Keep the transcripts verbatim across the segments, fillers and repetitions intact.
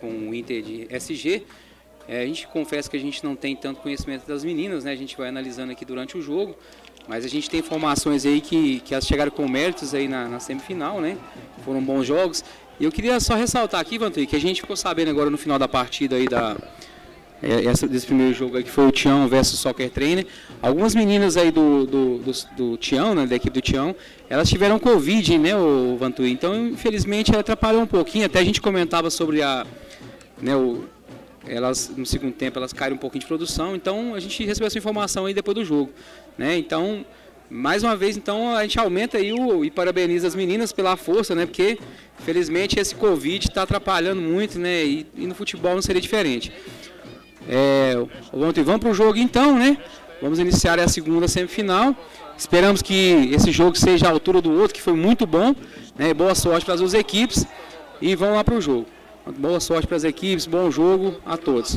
com o Inter de S G. É, a gente confessa que a gente não tem tanto conhecimento das meninas, né? A gente vai analisando aqui durante o jogo, mas a gente tem informações aí que, que elas chegaram com méritos aí na, na semifinal, né? Foram bons jogos. E eu queria só ressaltar aqui, Vantuí, que a gente ficou sabendo agora no final da partida aí da, essa, desse primeiro jogo aí, que foi o Tião versus Soccer Trainer. Algumas meninas aí do, do, do, do Tião, né, da equipe do Tião, elas tiveram Covid, né, o Vantuí? Então, infelizmente, ela atrapalhou um pouquinho. Até a gente comentava sobre a... Né, o, elas, no segundo tempo, elas caíram um pouquinho de produção. Então, a gente recebeu essa informação aí depois do jogo, né? Então, mais uma vez, então, a gente aumenta aí o, e parabeniza as meninas pela força, né? Porque, felizmente, esse Covid está atrapalhando muito, né? E, e no futebol não seria diferente. É, vamos para o jogo então, né? Vamos iniciar a segunda semifinal. Esperamos que esse jogo seja à altura do outro, que foi muito bom, né? Boa sorte para as duas equipes e vamos lá para o jogo. Boa sorte para as equipes, bom jogo a todos.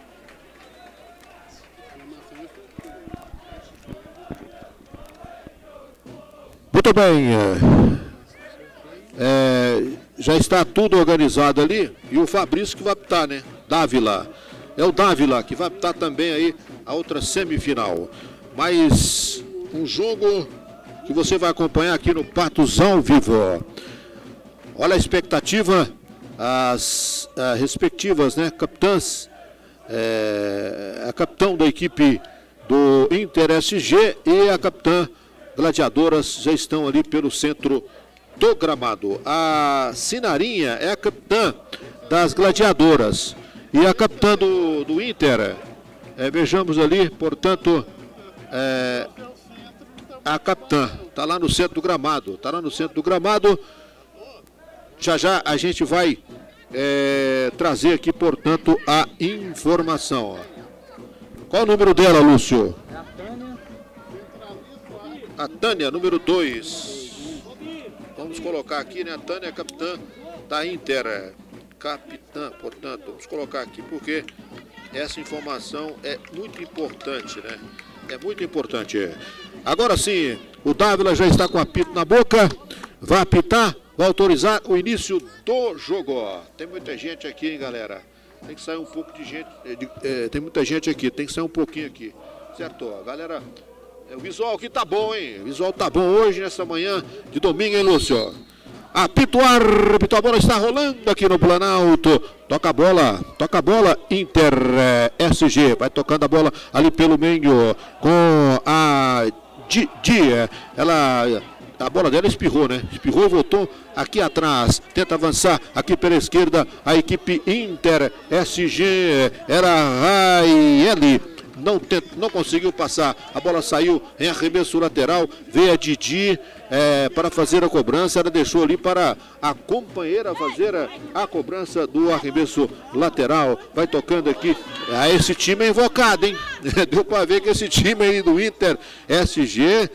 Muito bem. É, já está tudo organizado ali e o Fabrício que vai apitar, né? Dávila. É o Dávila que vai apitar também aí a outra semifinal. Mas um jogo que você vai acompanhar aqui no Patos ao vivo. Olha a expectativa, as, as respectivas, né, capitãs, é, a capitão da equipe do Inter S G e a capitã Gladiadoras já estão ali pelo centro do gramado. A Sinarinha é a capitã das Gladiadoras e a capitã do, do Inter, é, vejamos ali, portanto, é, a capitã está lá no centro do gramado, está lá no centro do gramado. Já já a gente vai é, trazer aqui, portanto, a informação. Qual o número dela, Lúcio? É a Tânia. A Tânia, número dois. Vamos colocar aqui, né? A Tânia, capitã da Inter. Capitã, portanto, vamos colocar aqui porque essa informação é muito importante, né? É muito importante. Agora sim, o Dávila já está com o apito na boca. Vai apitar, vai autorizar o início do jogo. Tem muita gente aqui, hein, galera? Tem que sair um pouco de gente. De, é, tem muita gente aqui, tem que sair um pouquinho aqui. Certo? Galera, o visual aqui tá bom, hein? O visual tá bom hoje, nessa manhã de domingo, hein, Lúcio? Apito o árbitro, a bola está rolando aqui no Planalto. Toca a bola, toca a bola, Inter S G. Vai tocando a bola ali pelo meio com a Didi. Ela, a bola dela espirrou, né? Espirrou e voltou aqui atrás. Tenta avançar aqui pela esquerda a equipe Inter S G. Era Raieli. Não, tent, não conseguiu passar, a bola saiu em arremesso lateral, veio a Didi é, para fazer a cobrança, ela deixou ali para a companheira fazer a, a cobrança do arremesso lateral. Vai tocando aqui, ah, esse time é invocado, hein? Deu para ver que esse time aí do Inter S G,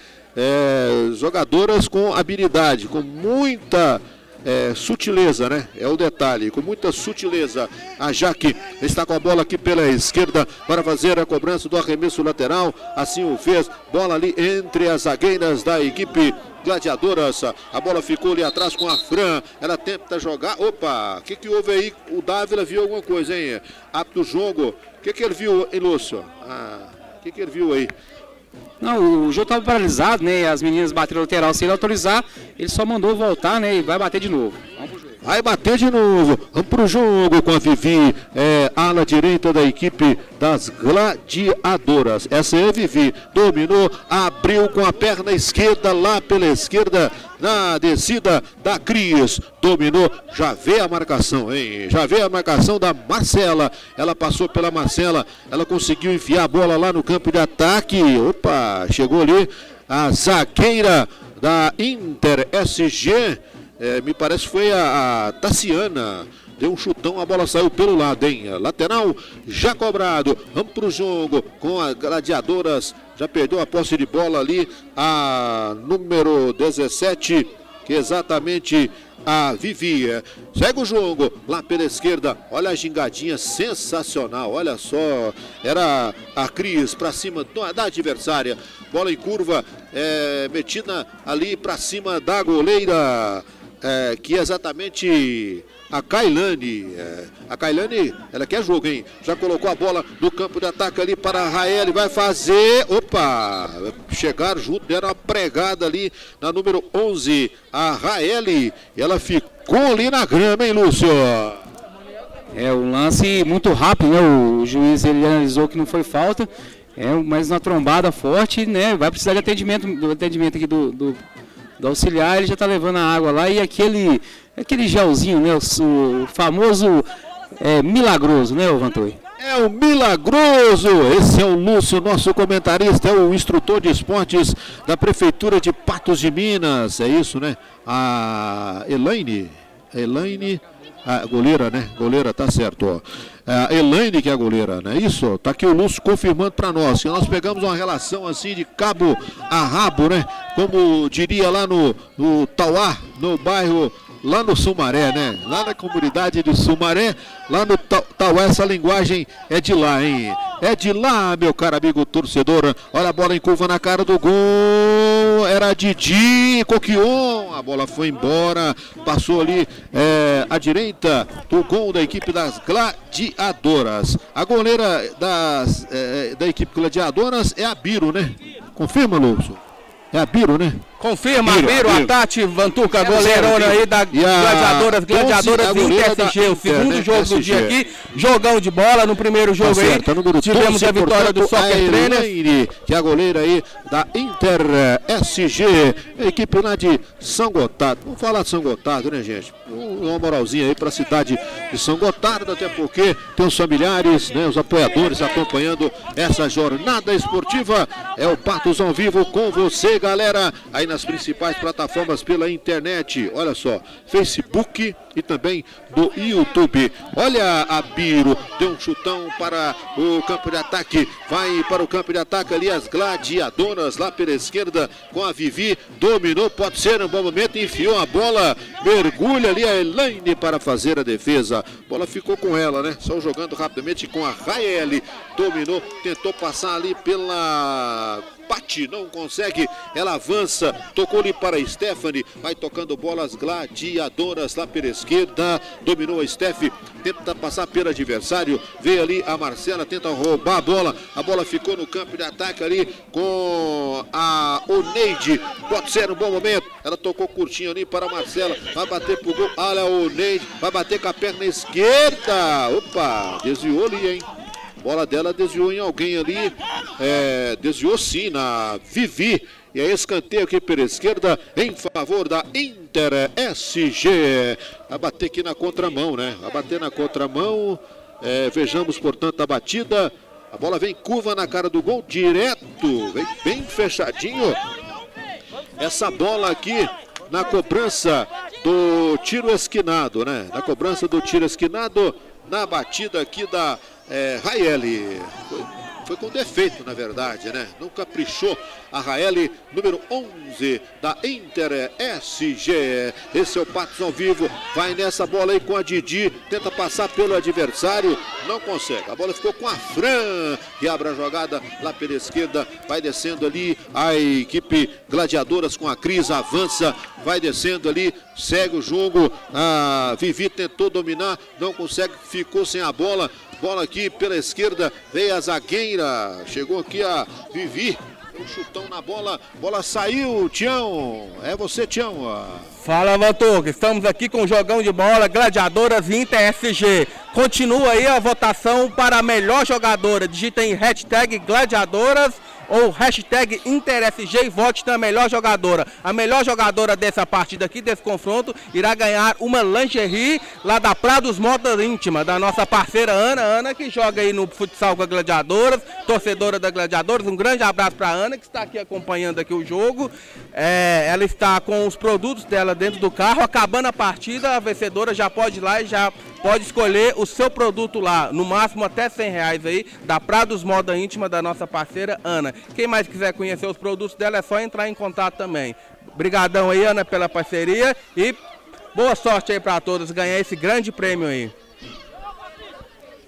é, jogadoras com habilidade, com muita... É, sutileza, né? É o detalhe, com muita sutileza. A Jaque está com a bola aqui pela esquerda para fazer a cobrança do arremesso lateral. Assim o fez, bola ali entre as zagueiras da equipe Gladiadoras. A bola ficou ali atrás com a Fran. Ela tenta jogar. Opa, o que, que houve aí? O Dávila viu alguma coisa, hein? Apto o jogo. O que, que ele viu, hein, Lúcio? Ah, o que, que ele viu aí? Não, o jogo estava paralisado, né? As meninas bateram lateral sem ele autorizar. Ele só mandou voltar, né? E vai bater de novo. Vamos pro jogo. Vai bater de novo. Vamos pro jogo com a Vivi, é, ala direita da equipe das Gladiadoras. Essa é a Vivi. Dominou, abriu com a perna esquerda lá pela esquerda. Na descida da Cris, dominou, já vê a marcação, hein? Já vê a marcação da Marcela. Ela passou pela Marcela, ela conseguiu enfiar a bola lá no campo de ataque. Opa, chegou ali a zagueira da Inter S G. É, me parece que foi a, a Tassiana. Deu um chutão, a bola saiu pelo lado, hein? Lateral já cobrado. Vamos para o jogo com as Gladiadoras. Já perdeu a posse de bola ali a número dezessete, que é exatamente a Vivi. Segue o jogo lá pela esquerda. Olha a gingadinha sensacional. Olha só. Era a Cris para cima da adversária. Bola em curva, é, metida ali para cima da goleira. é, que é exatamente a Kailane. É, a Kailane, ela quer jogo, hein? Já colocou a bola no campo de ataque ali para a Raeli, vai fazer, opa, chegaram junto, deram uma pregada ali na número onze, a Raeli, ela ficou ali na grama, hein, Lúcio? É um lance muito rápido, né? O juiz ele analisou que não foi falta, é, mas uma trombada forte, né? Vai precisar de atendimento, do atendimento aqui do, do, do auxiliar, ele já tá levando a água lá e aquele, aquele gelzinho, né? O, o famoso é, milagroso, né, Vantoy? É o milagroso, esse é o Lúcio, nosso comentarista, é o instrutor de esportes da Prefeitura de Patos de Minas, é isso, né? A Elaine, Elaine... A goleira, né? Goleira, tá certo, ó. A Elaine que é a goleira, né? Isso, tá aqui o Lúcio confirmando para nós que nós pegamos uma relação assim de cabo a rabo, né? Como diria lá no, no Tauá, no bairro, lá no Sumaré, né? Lá na comunidade de Sumaré, lá no Tauá, essa linguagem é de lá, hein? É de lá, meu caro amigo torcedor. Olha a bola em curva na cara do gol. Era Didi, Coquion. A bola foi embora. Passou ali é, à direita do gol da equipe das Gladiadoras. A goleira das, é, da equipe Gladiadoras é a Biro, né? Confirma, Lúcio? É a Biro, né? Confirma, Biro, Biro, a Tati Vantuca, goleirona aí da Gladiadoras, Gladiadoras Inter S G, o segundo né? jogo S G. Do dia aqui, jogão de bola no primeiro jogo tá aí, certo, tivemos doze, a vitória portanto, do Soccer Trainer. Que é a goleira aí da Inter S G, a equipe lá de São Gotardo. Vamos falar de São Gotardo, né, gente? Uma moralzinha aí para a cidade de São Gotardo, até porque tem os familiares, né, os apoiadores acompanhando essa jornada esportiva. É o Patos ao vivo com você, galera, aí nas principais plataformas pela internet, olha só, Facebook e também do YouTube. Olha a Biro, deu um chutão para o campo de ataque, vai para o campo de ataque ali as Gladiadoras lá pela esquerda com a Vivi, dominou, pode ser um bom momento, enfiou a bola, mergulha ali a Elaine para fazer a defesa, a bola ficou com ela, né, só jogando rapidamente com a Raeli, dominou, tentou passar ali pela Pati, não consegue, ela avança, tocou ali para a Stephanie, vai tocando bolas Gladiadoras lá pela esquerda, dominou a Steph, tenta passar pelo adversário, veio ali a Marcela, tenta roubar a bola, a bola ficou no campo de ataque ali com a Oneide, pode ser um bom momento, ela tocou curtinho ali para a Marcela, vai bater pro gol, olha a Oneide, vai bater com a perna esquerda, opa, desviou ali, hein? Bola dela desviou em alguém ali, é, desviou sim na Vivi. E aí escanteio aqui pela esquerda em favor da Inter S G. Vai bater aqui na contramão, né? Vai bater na contramão. É, vejamos, portanto, a batida. A bola vem curva na cara do gol, direto. Vem bem fechadinho. Essa bola aqui na cobrança do tiro esquinado, né? Na cobrança do tiro esquinado, na batida aqui da... É, Raeli, foi, foi com defeito na verdade, né? Não caprichou a Raeli, número onze da Inter S G. Esse é o Patos ao vivo, vai nessa bola aí com a Didi, tenta passar pelo adversário, não consegue. A bola ficou com a Fran, que abre a jogada lá pela esquerda, vai descendo ali a equipe Gladiadoras com a Cris, avança, vai descendo ali, segue o jogo. A Vivi tentou dominar, não consegue, ficou sem a bola. Bola aqui pela esquerda, veio a zagueira, chegou aqui a Vivi, um chutão na bola, bola saiu, Tião, é você, Tião. Fala, Vantuca, estamos aqui com o jogão de bola, Gladiadoras Inter S G. Continua aí a votação para a melhor jogadora, digita em hashtag Gladiadoras ou hashtag Inter S G e vote na melhor jogadora. A melhor jogadora dessa partida aqui, desse confronto, irá ganhar uma lingerie lá da Praia dos Modas Íntima, da nossa parceira Ana, Ana que joga aí no futsal com a Gladiadoras, torcedora da Gladiadoras. Um grande abraço para a Ana, que está aqui acompanhando aqui o jogo. É, ela está com os produtos dela dentro do carro, acabando a partida, a vencedora já pode ir lá e já pode escolher o seu produto lá, no máximo até cem reais aí, da Praia dos Moda Íntima, da nossa parceira Ana. Quem mais quiser conhecer os produtos dela é só entrar em contato também. Obrigadão aí, Ana, pela parceria e boa sorte aí para todos ganhar esse grande prêmio aí.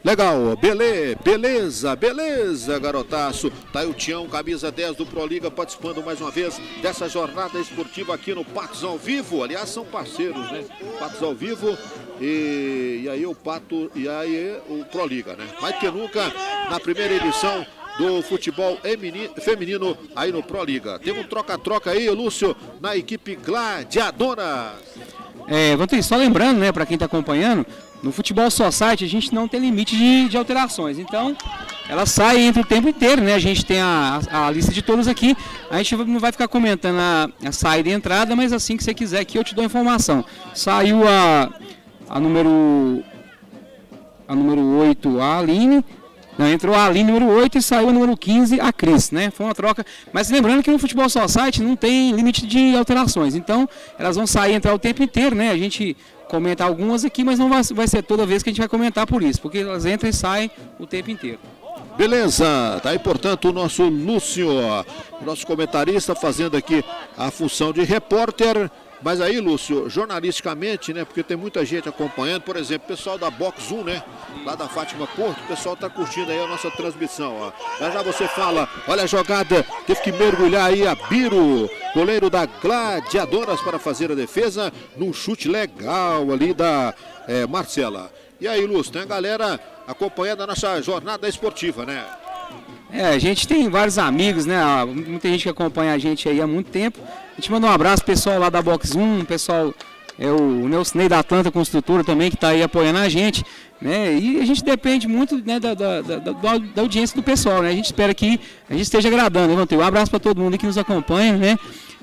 Legal, beleza, beleza, beleza, garotaço. Tá aí o Tião, camisa dez do Proliga, participando mais uma vez dessa jornada esportiva aqui no Patos ao Vivo. Aliás, são parceiros, né? Patos ao Vivo e, e aí o Pato e aí o Proliga, né? Mais que nunca na primeira edição do futebol feminino aí no Proliga. Tem um troca-troca aí, Lúcio, na equipe Gladiadoras. É, Vantuí, só lembrando, né, para quem está acompanhando, no futebol society a gente não tem limite de, de alterações, então ela sai entre o tempo inteiro, né? A gente tem a, a, a lista de todos aqui, a gente não vai ficar comentando a, a saída e entrada, mas assim que você quiser aqui eu te dou a informação. Saiu a, a número a número oito, a Aline. Não, entrou a Aline número oito e saiu a número quinze, a Cris, né? Foi uma troca. Mas lembrando que no futebol society não tem limite de alterações. Então, elas vão sair e entrar o tempo inteiro, né? A gente comenta algumas aqui, mas não vai, vai ser toda vez que a gente vai comentar por isso, porque elas entram e saem o tempo inteiro. Beleza, tá aí portanto o nosso Lúcio, nosso comentarista, fazendo aqui a função de repórter. Mas aí, Lúcio, jornalisticamente, né, porque tem muita gente acompanhando, por exemplo, o pessoal da Box um, né, lá da Fátima Porto, o pessoal tá curtindo aí a nossa transmissão, ó. Já já você fala, olha a jogada, teve que mergulhar aí a Biro, goleiro da Gladiadoras, para fazer a defesa, num chute legal ali da é, Marcela. E aí, Lúcio, tem a galera acompanhando a nossa jornada esportiva, né? É, a gente tem vários amigos, né? Muita gente que acompanha a gente aí há muito tempo. A gente manda um abraço pro pessoal lá da Box um, pessoal, é o Nelson da Atlanta Construtora também, que está aí apoiando a gente, né? E a gente depende muito, né, da, da, da, da audiência do pessoal, né? A gente espera que a gente esteja agradando, né, Vantuí? Um abraço para todo mundo que nos acompanha, né?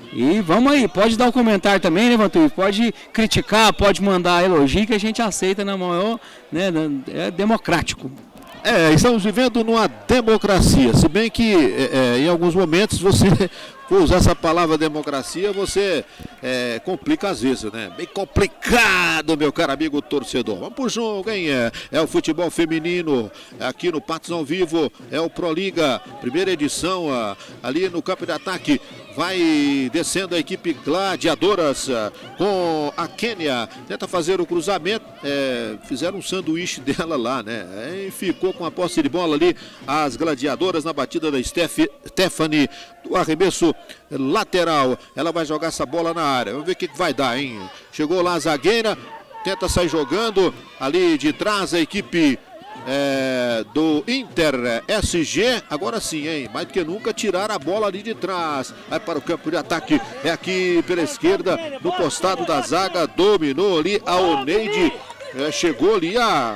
E vamos aí, pode dar um comentário também, né, Vantuí? Pode criticar, pode mandar elogio, que a gente aceita na maior, né? É democrático. É, estamos vivendo numa democracia, se bem que é, é, em alguns momentos você, por usar essa palavra democracia, você é, complica às vezes, né? Bem complicado, meu caro amigo torcedor. Vamos pro jogo, hein? É, é o futebol feminino, aqui no Patos ao Vivo, é o Proliga, primeira edição, a, ali no campo de ataque. Vai descendo a equipe Gladiadoras com a Kênia. Tenta fazer o cruzamento. É, fizeram um sanduíche dela lá, né? E ficou com a posse de bola ali. As Gladiadoras na batida da Steph, Stephanie. Do arremesso lateral. Ela vai jogar essa bola na área. Vamos ver o que vai dar, hein? Chegou lá a zagueira. Tenta sair jogando. Ali de trás a equipe É, do Inter S G, agora sim, hein? Mais do que nunca tirar a bola ali de trás. Vai para o campo de ataque, é aqui pela esquerda, no costado da zaga, dominou ali a Oneide, é, chegou ali a,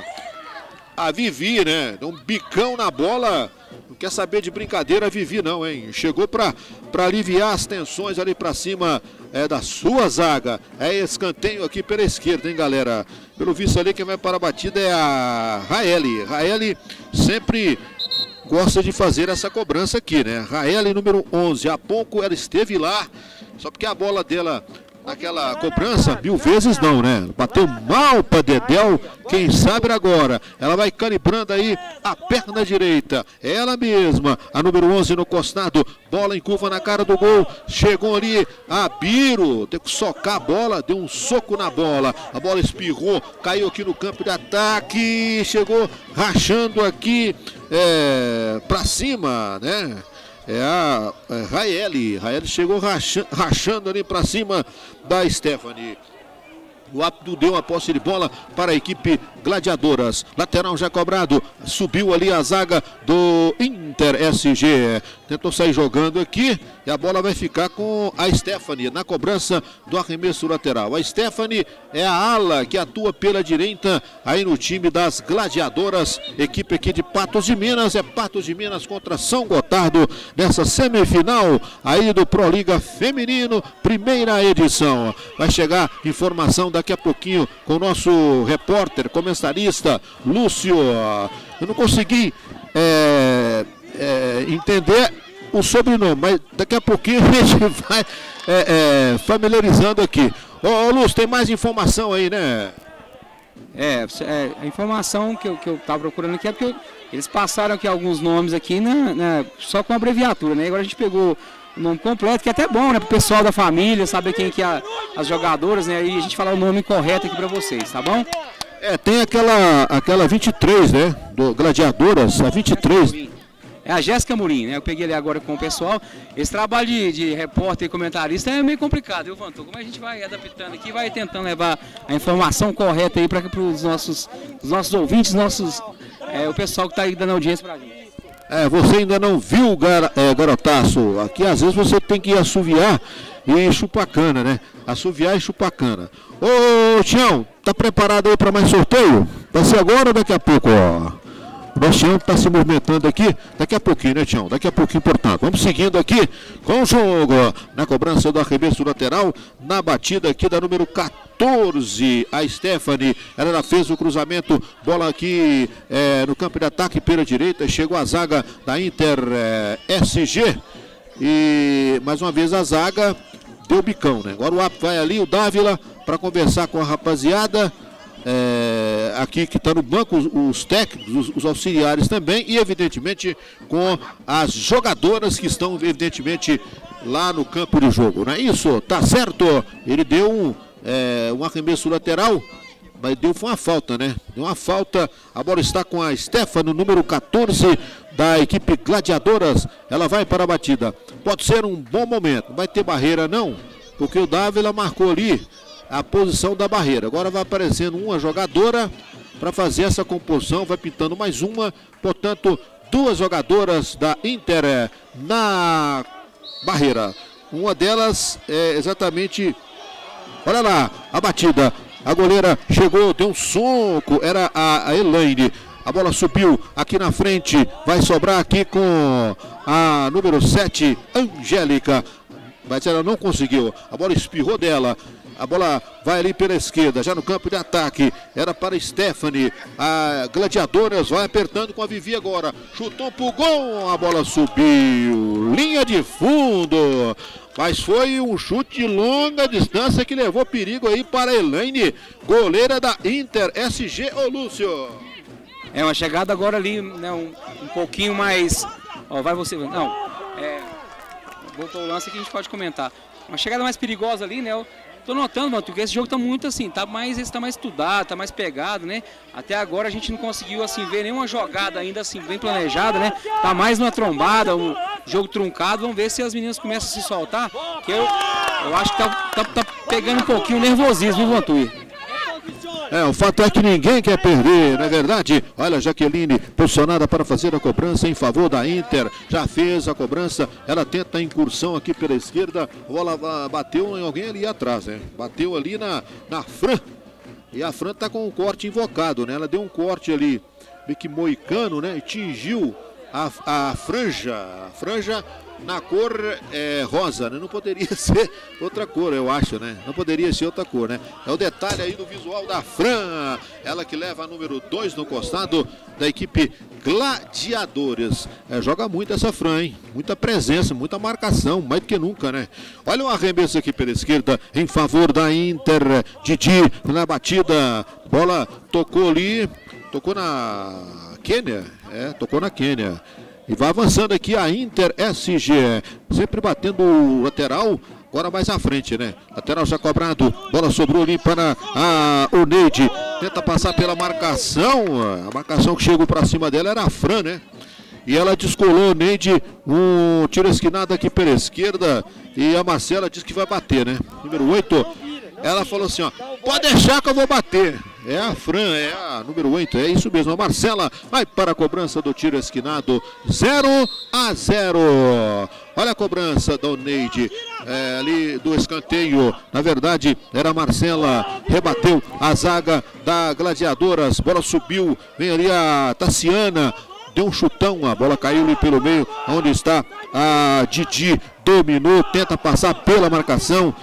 a Vivi, né? Deu um bicão na bola. Não quer saber de brincadeira a Vivi não, hein? Chegou para para aliviar as tensões ali para cima é, da sua zaga. É escanteio aqui pela esquerda, hein, galera? Pelo visto ali, quem vai para a batida é a Raeli. Raeli sempre gosta de fazer essa cobrança aqui, né? Raeli, número onze. Há pouco ela esteve lá, só porque a bola dela... Aquela cobrança, mil vezes não, né? Bateu mal para Dedéu, quem sabe agora. Ela vai calibrando aí a perna direita. Ela mesma, a número onze no costado. Bola em curva na cara do gol. Chegou ali a Biro. Tem que socar a bola, deu um soco na bola. A bola espirrou, caiu aqui no campo de ataque. Chegou rachando aqui é, para cima, né? É a é, Raeli. Raeli chegou rachando, rachando ali para cima da Stephanie. O árbitro deu a posse de bola para a equipe Gladiadoras. Lateral já cobrado. Subiu ali a zaga do Inter S G. Tentou sair jogando aqui. E a bola vai ficar com a Stephanie na cobrança do arremesso lateral. A Stephanie é a ala que atua pela direita aí no time das Gladiadoras. Equipe aqui de Patos de Minas. É Patos de Minas contra São Gotardo nessa semifinal aí do Proliga Feminino. Primeira edição. Vai chegar informação daqui a pouquinho com o nosso repórter, comentarista Lúcio. Eu não consegui é, é, entender o sobrenome, mas daqui a pouquinho a gente vai é, é, familiarizando aqui. Ô, ô Lúcio, tem mais informação aí, né? É, é a informação que eu, que eu tava procurando aqui é porque eu, eles passaram aqui alguns nomes aqui na, na, só com abreviatura, né? Agora a gente pegou o nome completo, que é até bom, né? Pro pessoal da família, saber quem que é as jogadoras, né? E a gente falar o nome correto aqui pra vocês, tá bom? É, tem aquela, aquela vinte e três, né? Do Gladiadoras, a vinte e três. É a Jéssica Murim, né? Eu peguei ali agora com o pessoal. Esse trabalho de, de repórter e comentarista é meio complicado, viu, Vantor? Como a gente vai adaptando aqui, vai tentando levar a informação correta aí para os nossos, os nossos ouvintes, nossos, é, o pessoal que está aí dando audiência para a gente. É, você ainda não viu, gar, é, garotaço? Aqui às vezes você tem que assoviar e chupar cana, né? Assoviar e chupar cana. Ô, Tião, tá preparado aí para mais sorteio? Vai ser agora ou daqui a pouco, ó? O nosso Tião está se movimentando aqui, daqui a pouquinho, né, Tião? Daqui a pouquinho, portanto. Vamos seguindo aqui com o jogo. Na cobrança do arremesso lateral, na batida aqui da número quatorze, a Stephanie. Ela fez o cruzamento, bola aqui é, no campo de ataque pela direita. Chegou a zaga da Inter é, S G. E mais uma vez a zaga deu bicão, né? Agora o A P vai ali, o Dávila, para conversar com a rapaziada. É, aqui que está no banco, os, os técnicos, os, os auxiliares também, e evidentemente com as jogadoras que estão evidentemente lá no campo de jogo, não é isso? Tá certo? Ele deu um, é, um arremesso lateral, mas deu foi uma falta, né? Deu uma falta, a bola está com a Stefano, número quatorze da equipe Gladiadoras, ela vai para a batida, pode ser um bom momento, não vai ter barreira não, porque o Dávila marcou ali a posição da barreira. Agora vai aparecendo uma jogadora para fazer essa composição, vai pintando mais uma, portanto, duas jogadoras da Inter na barreira. Uma delas é exatamente, olha lá, a batida. A goleira chegou, deu um soco, era a, a Elaine. A bola subiu aqui na frente, vai sobrar aqui com a número sete, Angélica. Mas ela não conseguiu, a bola espirrou dela. A bola vai ali pela esquerda, já no campo de ataque. Era para Stephanie. A Gladiadoras vai apertando com a Vivi agora. Chutou pro gol, a bola subiu. Linha de fundo. Mas foi um chute de longa distância que levou perigo aí para a Elaine, goleira da Inter S G. Ô, Lúcio. É uma chegada agora ali, né, um, um pouquinho mais... Ó, vai você... Não, é... Voltou o lance que a gente pode comentar. Uma chegada mais perigosa ali, né? Eu tô notando, mano, que esse jogo tá muito assim, tá mais, esse tá mais estudado, tá mais pegado, né? Até agora a gente não conseguiu, assim, ver nenhuma jogada ainda, assim, bem planejada, né? Tá mais numa trombada, um jogo truncado. Vamos ver se as meninas começam a se soltar, que eu, eu acho que tá, tá, tá pegando um pouquinho o nervosismo, viu, Vantuí? É, o fato é que ninguém quer perder, não é verdade? Olha, Jaqueline posicionada para fazer a cobrança em favor da Inter. Já fez a cobrança, ela tenta a incursão aqui pela esquerda. A bola bateu em alguém ali atrás, né? Bateu ali na, na Fran. E a Fran tá com um corte invocado, né? Ela deu um corte ali, meio que moicano, né? E tingiu a, a franja. A franja na cor é, rosa, né? Não poderia ser outra cor, eu acho, né? Não poderia ser outra cor, né? É o detalhe aí do visual da Fran, ela que leva a número dois no costado da equipe Gladiadores. É, joga muito essa Fran, hein? Muita presença, muita marcação, mais do que nunca, né? Olha o arremesso aqui pela esquerda em favor da Inter. Didi na batida, bola tocou ali, tocou na Quênia, é, tocou na Quênia. E vai avançando aqui a Inter S G, sempre batendo o lateral, agora mais à frente, né? Lateral já cobrado, bola sobrou ali para a, o Neide, tenta passar pela marcação, a marcação que chegou para cima dela era a Fran, né? E ela descolou o Neide, um tiro esquinado aqui pela esquerda, e a Marcela diz que vai bater, né? Número oito, ela falou assim, ó, pode deixar que eu vou bater. É a Fran, é a número oito, é isso mesmo. A Marcela vai para a cobrança do tiro esquinado, zero a zero. Olha a cobrança da Neide, é, ali do escanteio. Na verdade, era a Marcela, rebateu a zaga da Gladiadoras. Bola subiu, vem ali a Tassiana, deu um chutão, a bola caiu ali pelo meio, onde está a Didi, dominou, tenta passar pela marcação.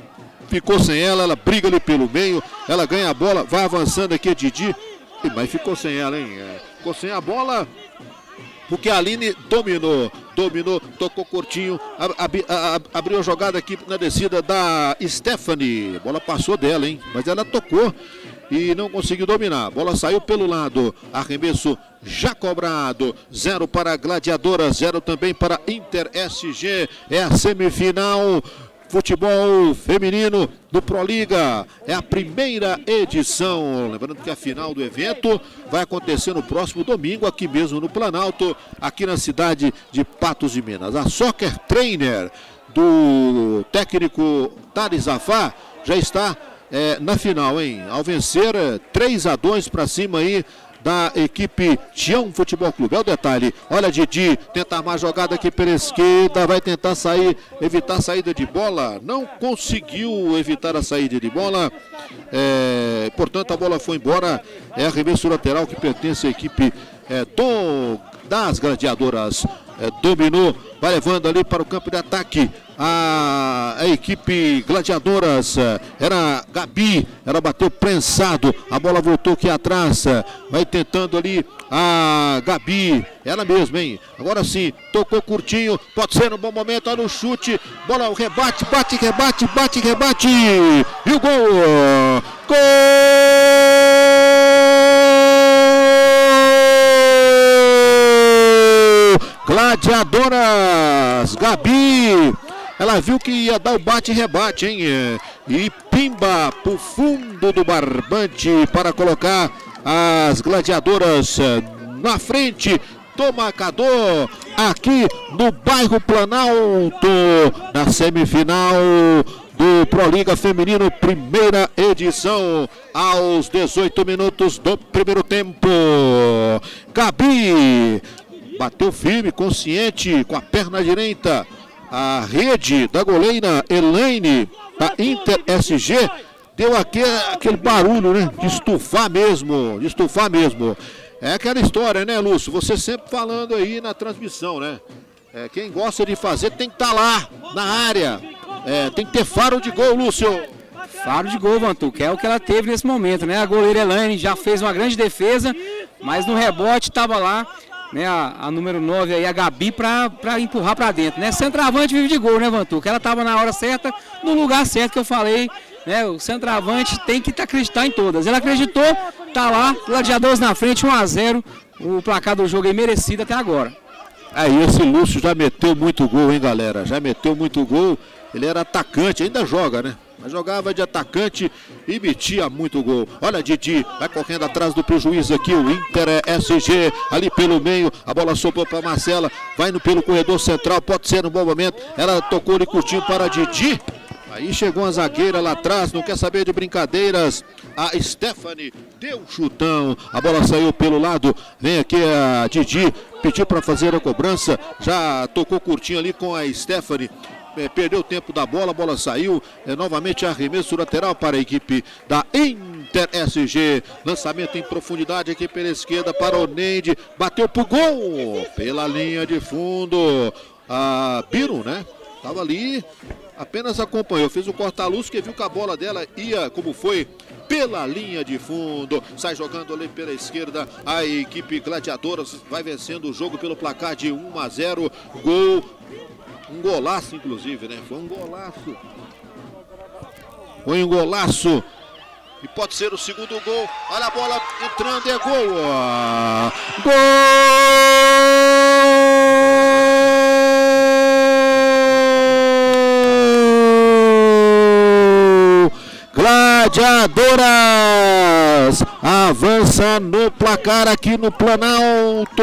Ficou sem ela, ela briga ali pelo meio, ela ganha a bola, vai avançando aqui a Didi, mas ficou sem ela, hein? Ficou sem a bola, porque a Aline dominou, dominou, tocou curtinho, ab, ab, ab, abriu a jogada aqui na descida da Stephanie, a bola passou dela, hein? Mas ela tocou e não conseguiu dominar, a bola saiu pelo lado, arremesso já cobrado, zero para a Gladiadora, zero também para Inter S G, é a semifinal. futebol feminino do Proliga. É a primeira edição. Lembrando que a final do evento vai acontecer no próximo domingo, aqui mesmo no Planalto, aqui na cidade de Patos de Minas. A Soccer Trainer do técnico Thales Zafá já está é, na final, hein? Ao vencer é, três a dois para cima aí da equipe Tião Futebol Clube. É o detalhe, olha Didi, tenta armar a jogada aqui pela esquerda, vai tentar sair, evitar a saída de bola, não conseguiu evitar a saída de bola, é, portanto a bola foi embora, é arremesso lateral que pertence à equipe é, do, das Gladiadoras. É, dominou, vai levando ali para o campo de ataque a, a equipe Gladiadoras, era Gabi, ela bateu prensado, a bola voltou aqui atrás, vai tentando ali a Gabi, ela mesma, hein? Agora sim, tocou curtinho, pode ser um bom momento, olha o chute, bola, o rebate, bate, rebate, bate, rebate, e o gol! Gol! Gladiadoras, Gabi, ela viu que ia dar o bate-rebate, hein? E pimba pro fundo do barbante para colocar as Gladiadoras na frente do marcador aqui no bairro Planalto, na semifinal do Proliga Feminino, primeira edição, aos dezoito minutos do primeiro tempo. Gabi bateu firme, consciente, com a perna direita. A rede da goleira Elaine, da Inter S G, deu aquele, aquele barulho, né? De estufar mesmo, de estufar mesmo. É aquela história, né, Lúcio? Você sempre falando aí na transmissão, né? É, quem gosta de fazer tem que estar lá, na área. É, tem que ter faro de gol, Lúcio. Faro de gol, Vantu, que é o que ela teve nesse momento, né? A goleira Elaine já fez uma grande defesa, mas no rebote estava lá, né, a, a número nove aí, a Gabi, para empurrar para dentro, né? Centroavante vive de gol, né, Vantu? Que ela estava na hora certa, no lugar certo que eu falei, né? O centroavante tem que acreditar em todas. Ela acreditou, tá lá, Gladiadores na frente, um a zero, o placar do jogo é merecido até agora. Aí esse Lúcio já meteu muito gol, hein, galera? Já meteu muito gol. Ele era atacante, ainda joga, né? Mas jogava de atacante e metia muito gol. Olha, Didi, vai correndo atrás do prejuízo aqui, o Inter S G, ali pelo meio, a bola sobrou para Marcela, vai no, pelo corredor central, pode ser um bom momento, ela tocou ali curtinho para Didi. Aí chegou a zagueira lá atrás, não quer saber de brincadeiras. A Stephanie deu um chutão, a bola saiu pelo lado, vem aqui a Didi, pediu para fazer a cobrança, já tocou curtinho ali com a Stephanie. É, perdeu o tempo da bola, a bola saiu, é, novamente arremesso lateral para a equipe da Inter S G, lançamento em profundidade aqui pela esquerda para o Neide, bateu pro gol, pela linha de fundo, a Biro, né, tava ali, apenas acompanhou, fez o corta-luz, que viu que a bola dela ia, como foi, pela linha de fundo, sai jogando ali pela esquerda, a equipe Gladiadoras vai vencendo o jogo pelo placar de um a zero, gol. Um golaço, inclusive, né? Foi um golaço. Foi um golaço. E pode ser o segundo gol. Olha a bola entrando, é gol. Gol! Gladiadoras avança no placar aqui no Planalto.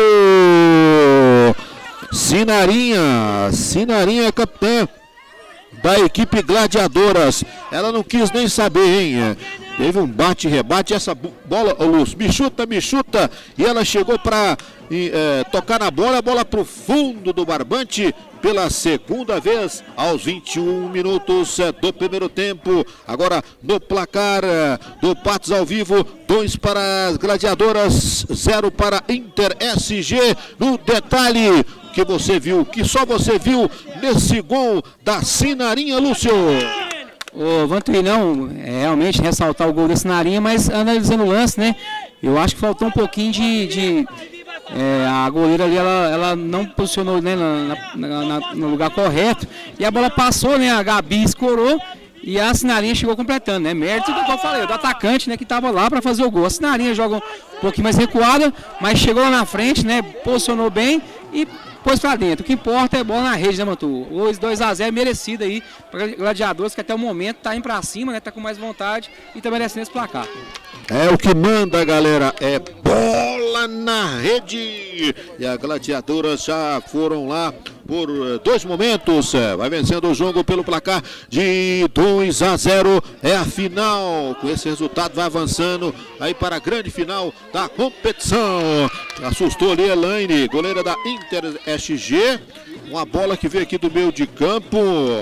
Sinarinha, Sinarinha é capitã da equipe Gladiadoras. Ela não quis nem saber, hein? Teve um bate-rebate, essa bola, ô Lúcio, me chuta, me chuta. E ela chegou para é, tocar na bola, a bola para o fundo do barbante. Pela segunda vez, aos vinte e um minutos do primeiro tempo. Agora no placar do Patos ao vivo, dois para as Gladiadoras, zero para Inter S G. No detalhe que você viu, que só você viu nesse gol da Sinarinha, Lúcio. Ô, Vantuinão, é, realmente ressaltar o gol da Sinarinha, mas analisando o lance, né, eu acho que faltou um pouquinho de... de é, a goleira ali, ela, ela não posicionou, né, na, na, na, no lugar correto, e a bola passou, né, a Gabi escorou, e a Sinarinha chegou completando, né, mérito do que eu falei, do atacante, né, que estava lá para fazer o gol. A Sinarinha joga um pouquinho mais recuada, mas chegou lá na frente, né, posicionou bem, e pôs pra dentro. O que importa é bola na rede, né, Vantu? Hoje dois a zero merecido aí para Gladiadores, que até o momento tá indo pra cima, né? Tá com mais vontade e tá merecendo esse placar. É o que manda, galera, é bola na rede. E a Gladiadoras já foram lá por dois momentos. Vai vencendo o jogo pelo placar de dois a zero. É a final. Com esse resultado vai avançando aí para a grande final da competição. Assustou ali a Elaine, goleira da Inter S G. Uma bola que veio aqui do meio de campo.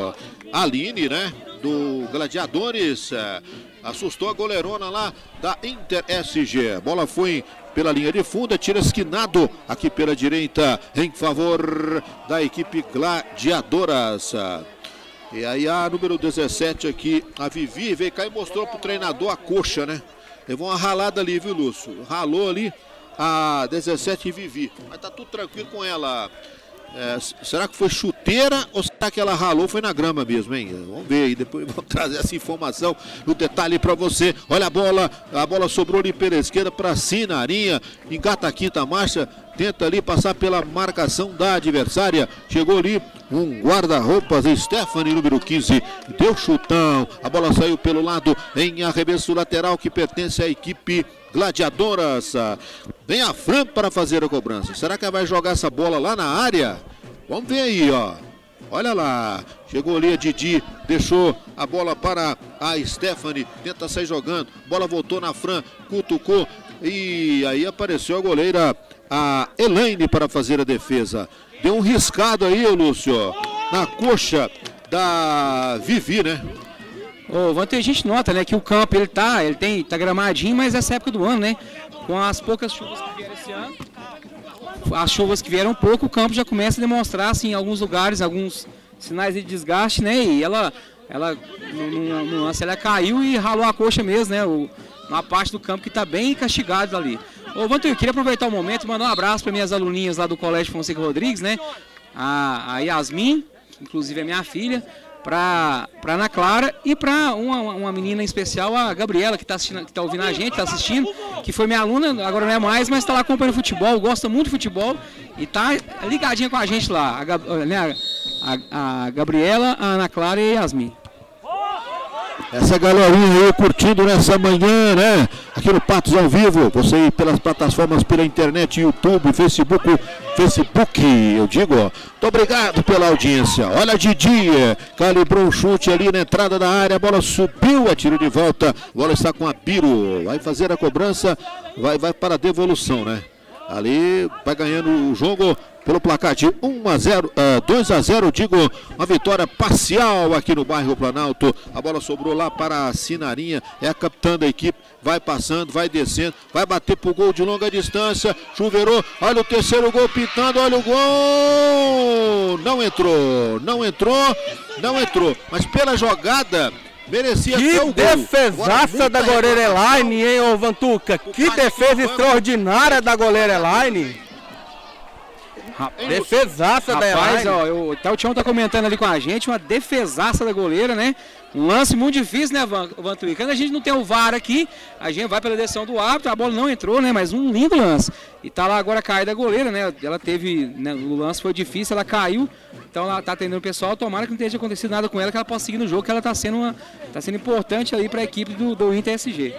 Aline, né? Do Gladiadores. Assustou a goleirona lá da Inter S G. A bola foi pela linha de fundo, tira esquinado aqui pela direita em favor da equipe Gladiadoras. E aí a número dezessete aqui, a Vivi, veio cá e mostrou pro treinador a coxa, né? Levou uma ralada ali, viu, Lúcio? Ralou ali a dezessete Vivi. Mas tá tudo tranquilo com ela. É, será que foi chuteira ou será que ela ralou? Foi na grama mesmo, hein? Vamos ver aí, depois vou trazer essa informação no detalhe para você. Olha a bola, a bola sobrou ali pela esquerda para Sinarinha, engata a quinta marcha, tenta ali passar pela marcação da adversária. Chegou ali um guarda-roupas, Stephanie, número quinze, deu chutão, a bola saiu pelo lado em arremesso lateral que pertence à equipe Gladiadoras. Vem a Fran para fazer a cobrança. Será que ela vai jogar essa bola lá na área? Vamos ver aí, ó. Olha lá. Chegou ali a Didi, deixou a bola para a Stephanie, tenta sair jogando. Bola voltou na Fran, cutucou e aí apareceu a goleira, a Elaine, para fazer a defesa. Deu um riscado aí, Lúcio, na coxa da Vivi, né? Ô, Vantu, a gente nota, né, que o campo ele tá, ele tem, tá gramadinho, mas essa época do ano, né, com as poucas chuvas que vieram esse ano, as chuvas que vieram pouco, o campo já começa a demonstrar, assim, em alguns lugares, alguns sinais de desgaste, né, e ela, ela, no, no lance, ela caiu e ralou a coxa mesmo, né, o, uma parte do campo que tá bem castigado ali. Ô, Vantu, eu queria aproveitar o momento e mandar um abraço para minhas aluninhas lá do Colégio Fonseca Rodrigues, né, a, a Yasmin, que inclusive é minha filha, para Ana Clara e para uma, uma menina em especial, a Gabriela, que está que tá ouvindo a gente, está assistindo, que foi minha aluna, agora não é mais, mas está lá acompanhando futebol, gosta muito de futebol e está ligadinha com a gente lá, a, né, a, a Gabriela, a Ana Clara e a Yasmin. Essa galerinha aí curtindo nessa manhã, né? Aqui no Patos ao Vivo, você aí pelas plataformas, pela internet, YouTube, Facebook, Facebook, eu digo, ó. Muito obrigado pela audiência. Olha a Didi, calibrou um chute ali na entrada da área, a bola subiu, a tiro de volta, a bola está com a Biro, vai fazer a cobrança, vai, vai para a devolução, né? Ali vai ganhando o jogo pelo placar de um a zero, uh, dois a zero, digo, uma vitória parcial aqui no bairro Planalto. A bola sobrou lá para a Sinarinha, é a capitã da equipe, vai passando, vai descendo, vai bater pro gol de longa distância, chuveirou, olha o terceiro gol pitando, olha o gol, não entrou, não entrou, não entrou, mas pela jogada merecia que até o gol. Defesaça da goleira Elaine, hein, ô Vantuca? Que defesa extraordinária da goleira Elaine. Rapaz, defesaça da Elaine. Elaine. Ó, eu, até o Tião tá comentando ali com a gente, uma defesaça da goleira, né? Um lance muito difícil, né, Vantuí? Quando a gente não tem o V A R aqui, a gente vai pela decisão do árbitro, a bola não entrou, né? Mas um lindo lance. E tá lá agora a caída da goleira, né? Ela teve, né, o lance foi difícil, ela caiu. Então ela tá atendendo o pessoal, tomara que não tenha acontecido nada com ela, que ela possa seguir no jogo, que ela tá sendo, uma, tá sendo importante aí para a equipe do, do Inter S G.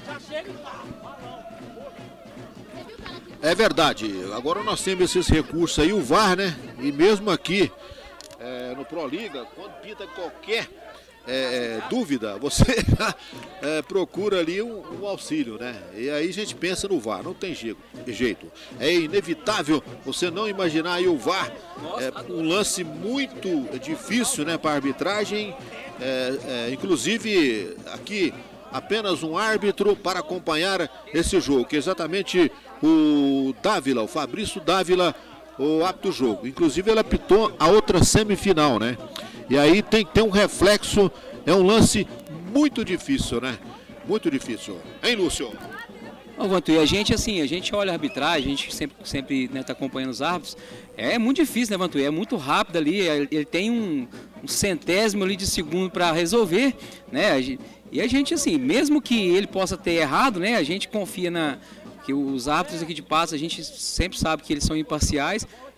É verdade, agora nós temos esses recursos aí, o V A R, né? E mesmo aqui é, no Proliga, quando pinta qualquer é, dúvida, você é, procura ali um, um auxílio, né? E aí a gente pensa no V A R, não tem jeito. É inevitável você não imaginar aí o V A R, é, um lance muito difícil, né, para a arbitragem, é, é, inclusive aqui apenas um árbitro para acompanhar esse jogo, que é exatamente o Dávila, o Fabrício Dávila, o árbitro do jogo. Inclusive ele apitou a outra semifinal, né? E aí tem que ter um reflexo, é um lance muito difícil, né? Muito difícil. Hein, Lúcio? Ô, Vantuí, a gente assim, a gente olha a arbitragem, a gente sempre, sempre né, tá acompanhando os árbitros. É muito difícil, né, Vantuí? É muito rápido ali, ele tem um, um centésimo ali de segundo para resolver, né? E a gente, assim, mesmo que ele possa ter errado, né, a gente confia na que os árbitros aqui de Patos, a gente sempre sabe que eles são imparciais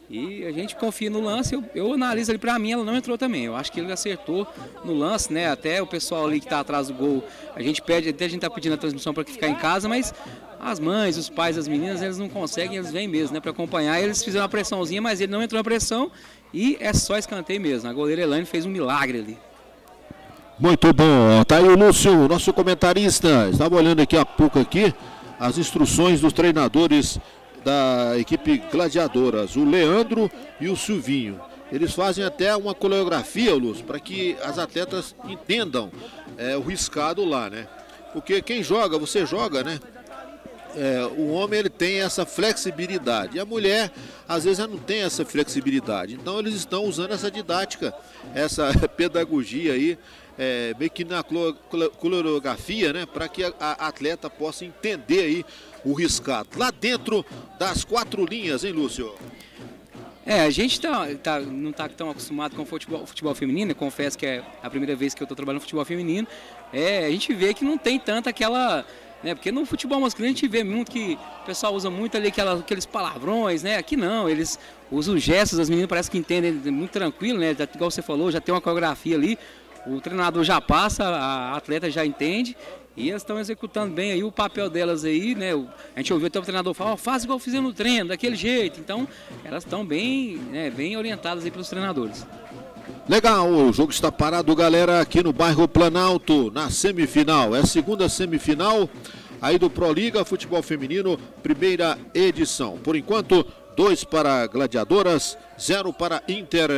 E a gente confia no lance, eu, eu analiso ali, pra mim ela não entrou também. Eu acho que ele acertou no lance, né? Até o pessoal ali que tá atrás do gol, a gente pede, até a gente tá pedindo a transmissão para ficar em casa, mas as mães, os pais, as meninas, eles não conseguem, eles vêm mesmo, né? Para acompanhar, eles fizeram uma pressãozinha, mas ele não entrou na pressão e é só escanteio mesmo. A goleira Elaine fez um milagre ali. Muito bom, tá aí o Lúcio, nosso comentarista. Estava olhando aqui há pouco aqui as instruções dos treinadores da equipe Gladiadoras, o Leandro e o Silvinho. Eles fazem até uma coreografia, Lúcio, para que as atletas entendam é, o riscado lá, né? Porque quem joga, você joga, né? É, o homem ele tem essa flexibilidade e a mulher às vezes já não tem essa flexibilidade. Então eles estão usando essa didática, essa pedagogia aí, é, meio que na coreografia, né, para que a, a atleta possa entender aí o riscado lá dentro das quatro linhas, hein, Lúcio? É, a gente tá, tá, não está tão acostumado com o futebol, futebol feminino. Eu confesso que é a primeira vez que eu estou trabalhando no futebol feminino. É, a gente vê que não tem tanta aquela, né, porque no futebol masculino a gente vê muito que o pessoal usa muito ali aquela, aqueles palavrões, né? Aqui não, eles usam os gestos, as meninas parece que entendem muito tranquilo, né? Igual você falou, já tem uma coreografia ali, o treinador já passa, a atleta já entende. E elas estão executando bem aí o papel delas aí, né? A gente ouviu até o treinador falar, oh, faz igual fizeram no treino, daquele jeito. Então, elas estão bem, né, bem orientadas aí pelos treinadores. Legal, o jogo está parado, galera, aqui no bairro Planalto, na semifinal. É a segunda semifinal aí do Proliga Futebol Feminino, primeira edição. Por enquanto, dois para Gladiadoras, zero para Inter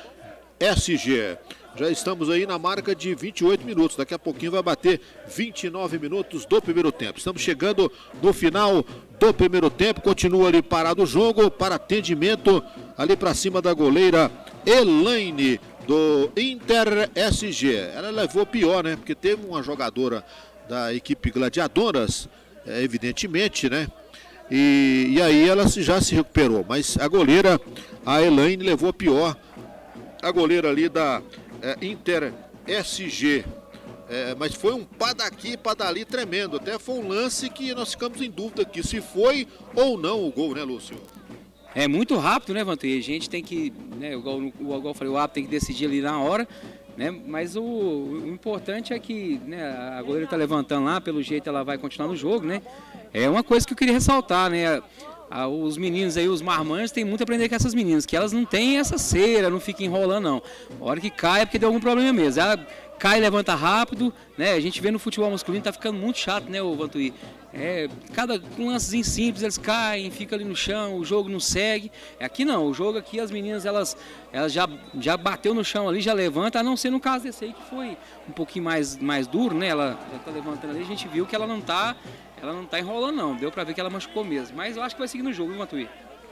S G. Já estamos aí na marca de vinte e oito minutos. Daqui a pouquinho vai bater vinte e nove minutos do primeiro tempo. Estamos chegando no final do primeiro tempo. Continua ali parado o jogo para atendimento ali para cima da goleira Elaine do Inter S G. Ela levou pior, né? Porque teve uma jogadora da equipe Gladiadoras, é, evidentemente, né? E, e aí ela já se recuperou. Mas a goleira, a Elaine, levou pior. A goleira ali da É, Inter S G, é, mas foi um pá daqui, pá dali tremendo. Até foi um lance que nós ficamos em dúvida aqui se foi ou não o gol, né, Lúcio? É muito rápido, né, Vantuí? A gente tem que, né, igual, igual eu falei, o árbitro tem que decidir ali na hora, né? Mas o, o importante é que, né, a goleira está levantando lá, pelo jeito ela vai continuar no jogo, né? É uma coisa que eu queria ressaltar, né? Os meninos aí, os marmanjos, tem muito a aprender com essas meninas, que elas não têm essa cera, não ficam enrolando não. A hora que cai é porque deu algum problema mesmo. Ela cai e levanta rápido, né? A gente vê no futebol masculino, tá ficando muito chato, né, o Vantuí? É, cada lancezinho simples, eles caem, ficam ali no chão, o jogo não segue. Aqui não, o jogo aqui, as meninas, elas, elas já, já bateu no chão ali, já levanta, a não ser no caso desse aí, que foi um pouquinho mais, mais duro, né? Ela já tá levantando ali, a gente viu que ela não tá... Ela não tá enrolando não, deu pra ver que ela machucou mesmo. Mas eu acho que vai seguir no jogo, viu, Vantuí?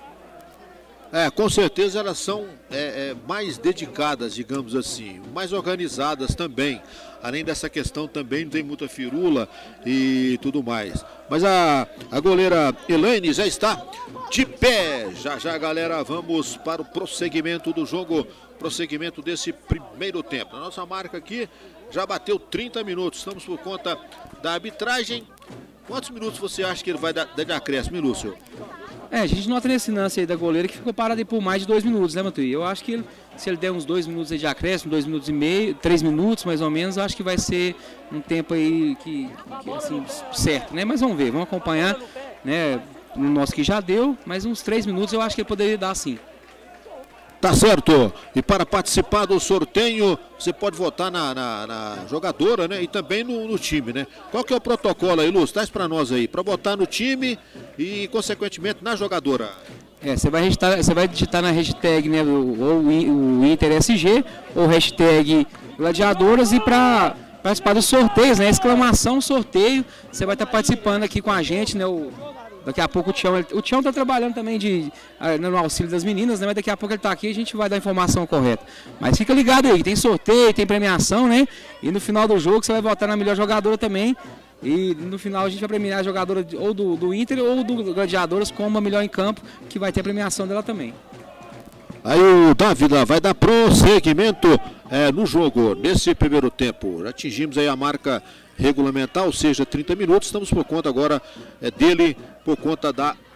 É, com certeza elas são é, é, mais dedicadas, digamos assim, mais organizadas também. Além dessa questão também não tem muita firula e tudo mais. Mas a, a goleira Elaine já está de pé. Já já, galera, vamos para o prosseguimento do jogo, prosseguimento desse primeiro tempo. A nossa marca aqui já bateu trinta minutos, estamos por conta da arbitragem. Quantos minutos você acha que ele vai dar de acréscimo, Lúcio? É, a gente nota nesse lance aí da goleira que ficou parado aí por mais de dois minutos, né, Matuí? Eu acho que ele, se ele der uns dois minutos aí de acréscimo, dois minutos e meio, três minutos mais ou menos, eu acho que vai ser um tempo aí que, que assim, certo, né? Mas vamos ver, vamos acompanhar, né? No nosso que já deu, mas uns três minutos eu acho que ele poderia dar sim. Tá certo. E para participar do sorteio, você pode votar na, na, na jogadora, né? E também no, no time, né? Qual que é o protocolo aí, Lúcio? Traz para nós aí, para votar no time e, consequentemente, na jogadora. É, você vai digitar, você vai digitar na hashtag, né, o, o, o Inter S G, ou hashtag Gladiadoras, e para participar dos sorteios, né? Exclamação sorteio, você vai estar participando aqui com a gente, né? O, Daqui a pouco o Tião, o Tião está trabalhando também de, no auxílio das meninas, né? Mas daqui a pouco ele está aqui e a gente vai dar a informação correta. Mas fica ligado aí, tem sorteio, tem premiação, né? E no final do jogo você vai votar na melhor jogadora também. E no final a gente vai premiar a jogadora ou do, do Inter ou do Gladiadoras como a melhor em campo, que vai ter a premiação dela também. Aí o Dávila vai dar prosseguimento é, no jogo nesse primeiro tempo. Já atingimos aí a marca regulamentar, ou seja, trinta minutos. Estamos por conta agora é, dele, por conta da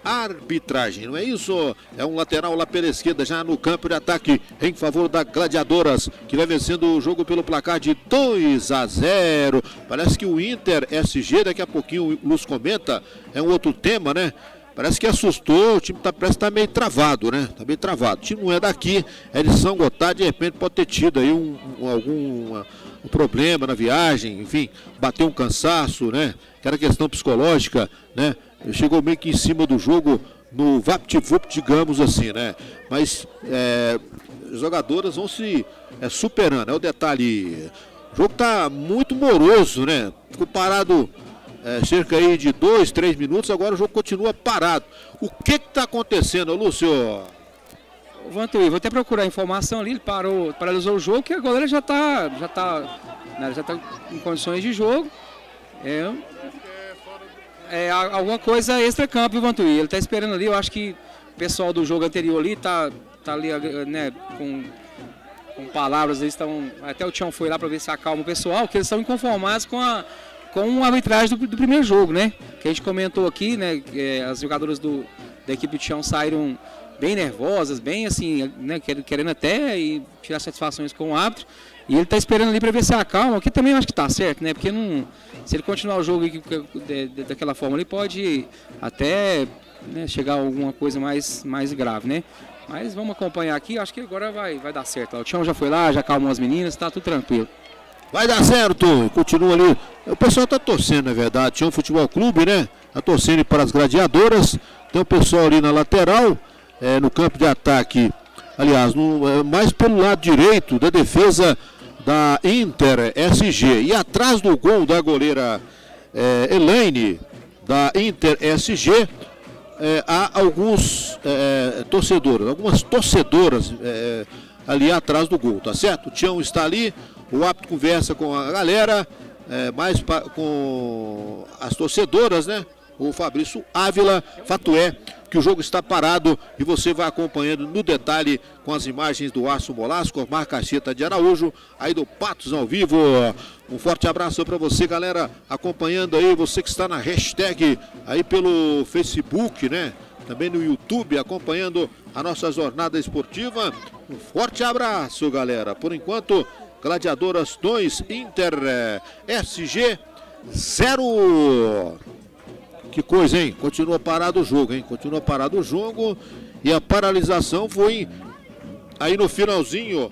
arbitragem, não é isso? É um lateral lá pela esquerda, já no campo de ataque, em favor da Gladiadoras, que vai vencendo o jogo pelo placar de dois a zero. Parece que o Inter S G, daqui a pouquinho o Luz comenta, é um outro tema, né? Parece que assustou, o time tá, parece que tá meio travado, né? Tá meio travado. O time não é daqui, é de São Gotardo, de repente pode ter tido aí um, um, algum uma, um problema na viagem, enfim, bateu um cansaço, né? Que era questão psicológica, né? Chegou meio que em cima do jogo, no vapt-vupt, digamos assim, né? Mas é, as jogadoras vão se é, superando, é o detalhe. O jogo tá muito moroso, né? Ficou parado... É, cerca aí de dois, três minutos, agora o jogo continua parado. O que que tá acontecendo, Lúcio? O Vantuí, vou até procurar informação ali, ele parou, paralisou o jogo, que a goleira já tá, já tá, né, já tá em condições de jogo. É, é alguma coisa extra-campo, Vantuí. Ele tá esperando ali, eu acho que o pessoal do jogo anterior ali tá, tá ali, né, com, com palavras, eles estão, até o Tião foi lá para ver se acalma o pessoal, que eles estão inconformados com a com a arbitragem do, do primeiro jogo, né? Que a gente comentou aqui, né? É, as jogadoras do, da equipe do Tião saíram bem nervosas, bem assim, né? Querendo até e tirar satisfações com o árbitro. E ele tá esperando ali para ver se acalma, que também eu acho que tá certo, né? Porque não, se ele continuar o jogo de, de, daquela forma, ele pode até, né, chegar a alguma coisa mais, mais grave, né? Mas vamos acompanhar aqui, acho que agora vai, vai dar certo. O Tião já foi lá, já acalmou as meninas, tá tudo tranquilo. Vai dar certo, continua ali. O pessoal tá torcendo, na verdade. Tinha um futebol clube, né? Tá torcendo para as Gladiadoras. Tem o pessoal ali na lateral, é, no campo de ataque. Aliás, no, é, mais pelo lado direito da defesa da Inter S G. E atrás do gol da goleira é, Elaine, da Inter S G, é, há alguns é, torcedores, algumas torcedoras é, ali atrás do gol, tá certo? O Tião está ali. O árbitro conversa com a galera, é, mais pa, com as torcedoras, né? O Fabrício Ávila. Fato é que o jogo está parado e você vai acompanhando no detalhe com as imagens do Aço Molasco, Marcacheta de Araújo, aí do Patos ao vivo. Um forte abraço para você, galera, acompanhando aí, você que está na hashtag aí pelo Facebook, né? Também no YouTube, acompanhando a nossa jornada esportiva. Um forte abraço, galera. Por enquanto, Gladiadoras dois, Inter S G zero. Que coisa, hein? Continua parado o jogo, hein? Continua parado o jogo. E a paralisação foi aí no finalzinho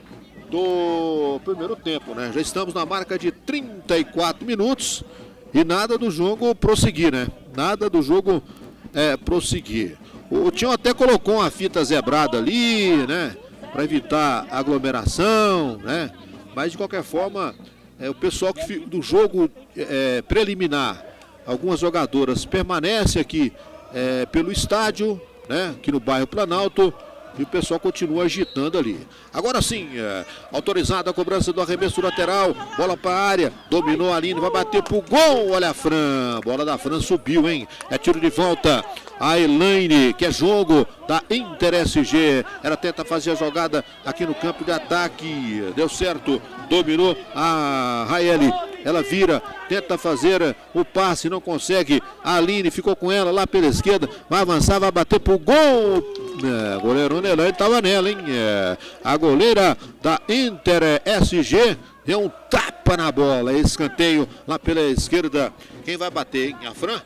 do primeiro tempo, né? Já estamos na marca de trinta e quatro minutos. E nada do jogo prosseguir, né? Nada do jogo é, prosseguir. O Tião até colocou uma fita zebrada ali, né? Para evitar aglomeração, né? Mas de qualquer forma, é, o pessoal que, do jogo é, preliminar, algumas jogadoras permanecem aqui é, pelo estádio, né? Aqui no bairro Planalto. E o pessoal continua agitando ali. Agora sim, é, autorizada a cobrança do arremesso lateral. Bola para a área. Dominou a Aline, vai bater pro gol. Olha a Fran. Bola da Fran subiu, hein? É tiro de volta. A Elaine, que é jogo da Inter S G. Ela tenta fazer a jogada aqui no campo de ataque. Deu certo. Dominou a Raeli. Ela vira, tenta fazer o passe, não consegue. A Aline ficou com ela lá pela esquerda. Vai avançar, vai bater pro gol. É, goleirona Elaine estava nela, hein? É, a goleira da Inter S G deu um tapa na bola. Escanteio lá pela esquerda. Quem vai bater, hein? A Fran?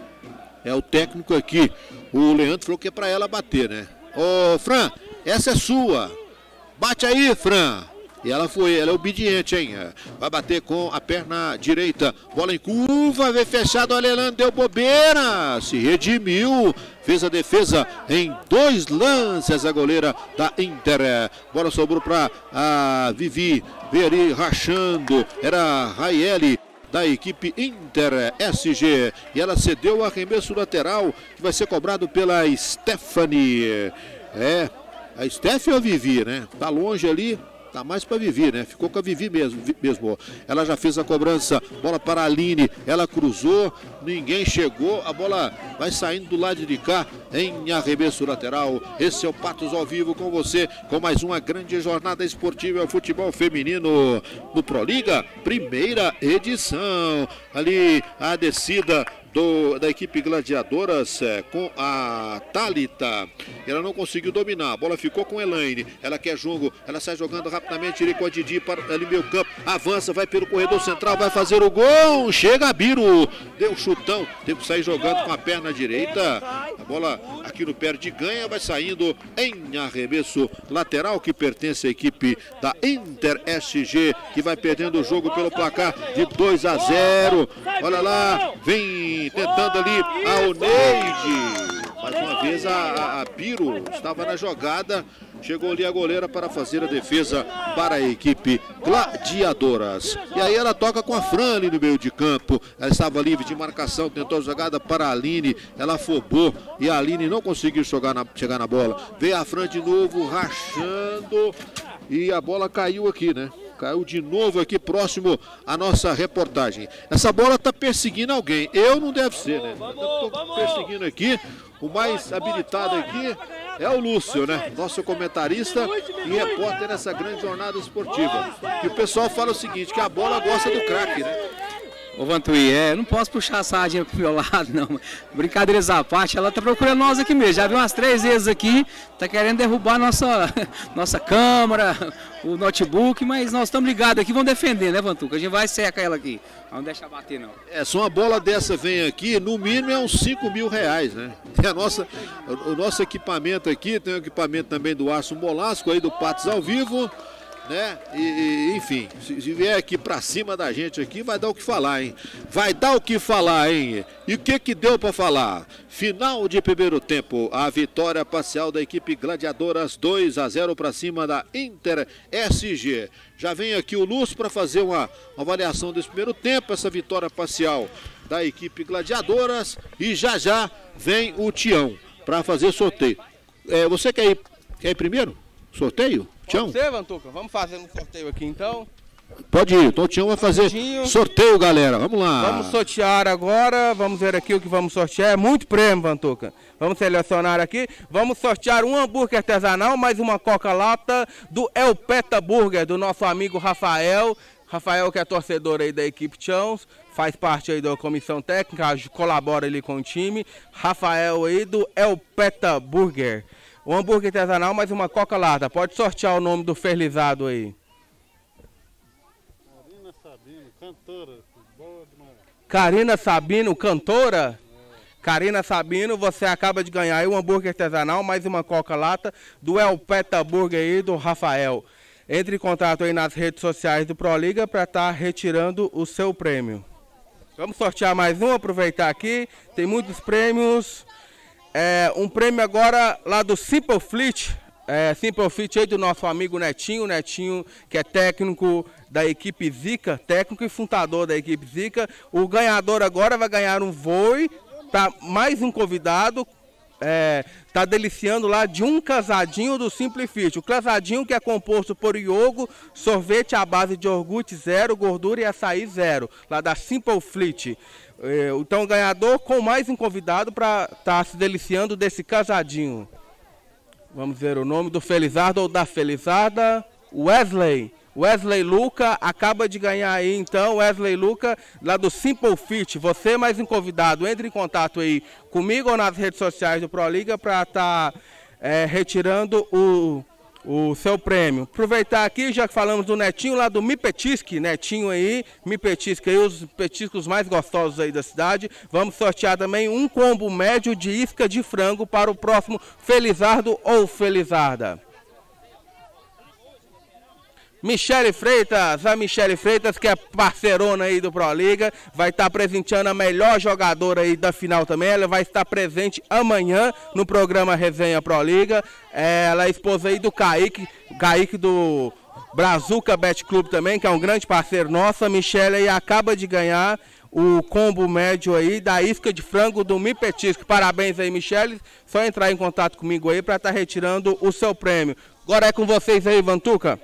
É o técnico aqui. O Leandro falou que é para ela bater, né? Ô, Fran, essa é sua. Bate aí, Fran. E ela foi, ela é obediente, hein? Vai bater com a perna direita. Bola em curva, veio fechado. Olha, Leandro deu bobeira. Se redimiu. Fez a defesa em dois lances. A goleira da Inter. Bola sobrou para a Vivi. Veio ali rachando. Era a Raeli da equipe Inter S G. E ela cedeu o arremesso lateral, que vai ser cobrado pela Stephanie. É, a Stephanie ou a Vivi, né? Tá longe ali. Tá mais para Vivi, né? Ficou com a Vivi mesmo, mesmo. Ela já fez a cobrança. Bola para a Aline. Ela cruzou. Ninguém chegou. A bola vai saindo do lado de cá em arremesso lateral. Esse é o Patos ao vivo com você. Com mais uma grande jornada esportiva. Futebol feminino no Proliga. Primeira edição. Ali a descida do, da equipe Gladiadoras é, com a Thalita. Ela não conseguiu dominar, a bola ficou com a Elaine. Ela quer jogo, ela sai jogando rapidamente, ele com a Didi para ali meio campo, avança, vai pelo corredor central, vai fazer o gol. Chega a Biro, deu um chutão, teve que sair jogando com a perna direita. A bola aqui no pé de ganha, vai saindo em arremesso lateral que pertence à equipe da Inter S G, que vai perdendo o jogo pelo placar de dois a zero. Olha lá, vem tentando ali a Oneide. Mais uma vez a, a, a Biro estava na jogada. Chegou ali a goleira para fazer a defesa para a equipe Gladiadoras. E aí ela toca com a Fran ali no meio de campo. Ela estava livre de marcação, tentou a jogada para a Aline. Ela afobou e a Aline não conseguiu chegar na, chegar na bola. Veio a Fran de novo, rachando. E a bola caiu aqui, né? Caiu de novo aqui próximo à nossa reportagem. Essa bola está perseguindo alguém. Eu não deve ser, né? Estou perseguindo aqui. O mais habilitado aqui é o Lúcio, né? Nosso comentarista e repórter nessa grande jornada esportiva. E o pessoal fala o seguinte, que a bola gosta do craque, né? Ô Vantuí, é, não posso puxar a sardinha pro meu lado, não. Brincadeiras à parte, ela tá procurando nós aqui mesmo. Já viu umas três vezes aqui, tá querendo derrubar nossa, nossa câmera, o notebook, mas nós estamos ligados aqui, vamos defender, né, Vantuca? A gente vai secar ela aqui, não deixar bater, não. É, só uma bola dessa vem aqui, no mínimo é uns cinco mil reais, né? E a nossa, o, o nosso equipamento aqui, tem o equipamento também do Arço Molasco, aí do Patos ao Vivo, né? E, e, enfim, se, se vier aqui pra cima da gente aqui, vai dar o que falar, hein? Vai dar o que falar, hein? E o que que deu pra falar? Final de primeiro tempo, a vitória parcial da equipe Gladiadoras, dois a zero pra cima da Inter S G. Já vem aqui o Lúcio para fazer uma, uma avaliação desse primeiro tempo, essa vitória parcial da equipe Gladiadoras, e já já vem o Tião para fazer sorteio. É, você quer ir, quer ir primeiro? Sorteio? Tião? Pode ser, Vantuca. Vamos fazer um sorteio aqui então. Pode ir, então o Tião vai fazer sorteio, galera. Vamos lá. Vamos sortear agora. Vamos ver aqui o que vamos sortear. É muito prêmio, Vantuca. Vamos selecionar aqui. Vamos sortear um hambúrguer artesanal, mais uma coca-lata do El Peta Burger, do nosso amigo Rafael. Rafael, que é torcedor aí da equipe Tiãos, faz parte aí da comissão técnica, colabora ali com o time. Rafael aí do El Peta Burger. Um hambúrguer artesanal, mais uma coca-lata. Pode sortear o nome do felizado aí. Karina Sabino, cantora. Boa demais. Karina Sabino, cantora? É. Karina Sabino, você acaba de ganhar aí um hambúrguer artesanal, mais uma coca-lata do El Peta Burger aí do Rafael. Entre em contato aí nas redes sociais do ProLiga para estar retirando o seu prêmio. Vamos sortear mais um, aproveitar aqui. Tem muitos prêmios. É, um prêmio agora lá do Simple Fleet, é, Simple Fleet aí do nosso amigo Netinho, Netinho que é técnico da equipe Zica, técnico e fundador da equipe Zica. O ganhador agora vai ganhar um voo para mais um convidado, é, tá deliciando lá de um casadinho do Simple Fit. O casadinho que é composto por iogo, sorvete à base de iogurte zero, gordura e açaí zero, lá da Simple Fleet. Então, o ganhador com mais um convidado para estar tá se deliciando desse casadinho. Vamos ver o nome do felizardo ou da felizarda. Wesley. Wesley Luca acaba de ganhar aí, então, Wesley Luca, lá do Simple Fit. Você mais um convidado, entre em contato aí comigo ou nas redes sociais do ProLiga para estar tá, é, retirando o... o seu prêmio. Aproveitar aqui, já que falamos do Netinho lá do Mi Petisque, Netinho aí, Mi Petisque aí, os petiscos mais gostosos aí da cidade. Vamos sortear também um combo médio de isca de frango para o próximo felizardo ou felizarda. Michele Freitas, a Michele Freitas, que é parceirona aí do ProLiga, vai estar presenteando a melhor jogadora aí da final também. Ela vai estar presente amanhã no programa Resenha ProLiga. Ela é esposa aí do Kaique, Kaique do Brazuca Bet Club também, que é um grande parceiro nosso. A Michele aí acaba de ganhar o combo médio aí da isca de frango do Mi Petisco. Parabéns aí, Michele. Só entrar em contato comigo aí para estar retirando o seu prêmio. Agora é com vocês aí, Vantuca.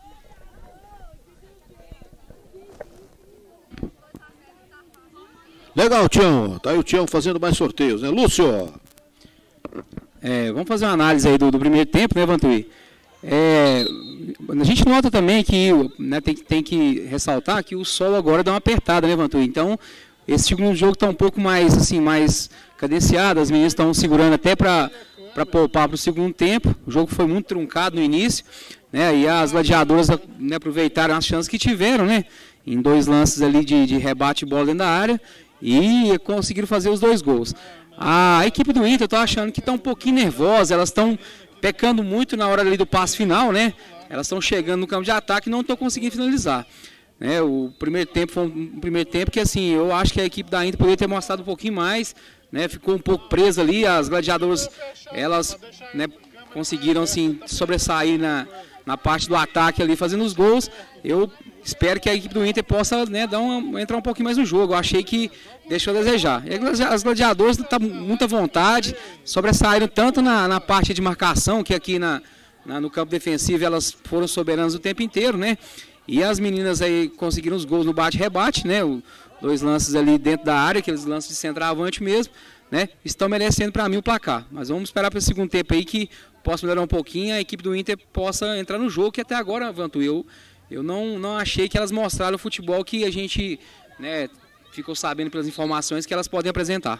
Legal, Tião. Tá aí o Tião fazendo mais sorteios, né? Lúcio. É, vamos fazer uma análise aí do, do primeiro tempo, né, Vantuí? É, a gente nota também que, né, tem, tem que ressaltar que o sol agora dá uma apertada, né, Vantuí? Então, esse segundo jogo está um pouco mais, assim, mais cadenciado, as meninas estão segurando até para para poupar para o segundo tempo. O jogo foi muito truncado no início, né? E as gladiadoras, né, aproveitaram as chances que tiveram, né? Em dois lances ali de, de rebate de bola dentro da área e conseguiram fazer os dois gols. A equipe do Inter, eu estou achando que está um pouquinho nervosa, elas estão pecando muito na hora ali do passe final, né? Elas estão chegando no campo de ataque e não estão conseguindo finalizar. Né? O primeiro tempo foi um primeiro tempo que, assim, eu acho que a equipe da Inter poderia ter mostrado um pouquinho mais, né? Ficou um pouco presa ali, as gladiadoras, elas, né, conseguiram, assim, sobressair na, na parte do ataque ali, fazendo os gols. Eu espero que a equipe do Inter possa, né, dar uma, entrar um pouquinho mais no jogo. Eu achei que deixou a desejar. E as gladiadoras estão com muita vontade, sobressaíram tanto na, na parte de marcação, que aqui na, na, no campo defensivo elas foram soberanas o tempo inteiro, né? E as meninas aí conseguiram os gols no bate-rebate, né? O, dois lances ali dentro da área, aqueles lances de centroavante mesmo, né? Estão merecendo para mim o placar. Mas vamos esperar para o segundo tempo aí que possa melhorar um pouquinho, a equipe do Inter possa entrar no jogo, que até agora, Vantu, eu, eu não, não achei que elas mostraram o futebol que a gente, né, ficou sabendo pelas informações que elas podem apresentar.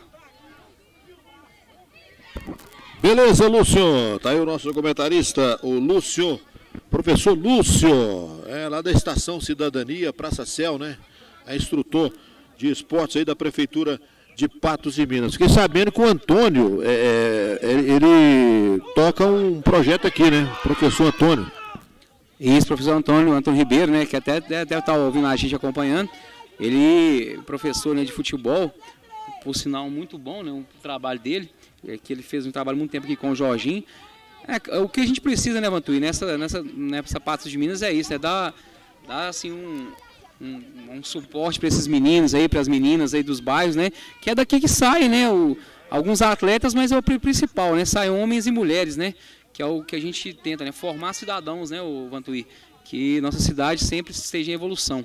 Beleza, Lúcio. Tá aí o nosso comentarista, o Lúcio, professor Lúcio, é lá da Estação Cidadania, Praça Céu, né? É instrutor de esportes aí da Prefeitura de Patos de Minas. Fiquei sabendo que o Antônio, é, é, ele toca um projeto aqui, né? Professor Antônio. Isso, professor Antônio, Antônio Ribeiro, né? Que até deve estar ouvindo a gente acompanhando. Ele, professor, né, de futebol, por sinal muito bom, né? O trabalho dele, é que ele fez um trabalho muito tempo aqui com o Jorginho. É, o que a gente precisa, né, Vantuí, nessa, nessa, nessa Patos de Minas é isso, é dar, dar assim, um, um, um suporte para esses meninos aí, para as meninas aí dos bairros, né, que é daqui que saem, né, o, alguns atletas, mas é o principal, né, saem homens e mulheres, né, que é o que a gente tenta, né, formar cidadãos, né, o Vantuí, que nossa cidade sempre esteja em evolução.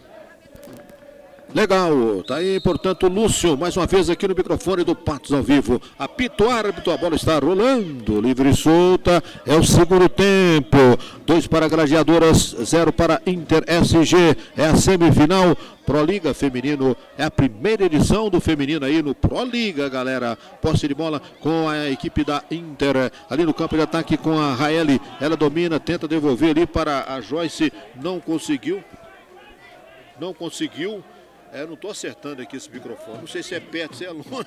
Legal, tá aí, portanto, Lúcio, mais uma vez aqui no microfone do Patos ao vivo. Apito árbitro, a bola está rolando, livre e solta, é o segundo tempo. Dois para Gladiadoras, zero para Inter S G, é a semifinal. Proliga Feminino, é a primeira edição do feminino aí no Proliga, galera. Posse de bola com a equipe da Inter, ali no campo de ataque com a Raeli, ela domina, tenta devolver ali para a Joyce, não conseguiu, não conseguiu. É, não estou acertando aqui esse microfone, não sei se é perto, se é longe.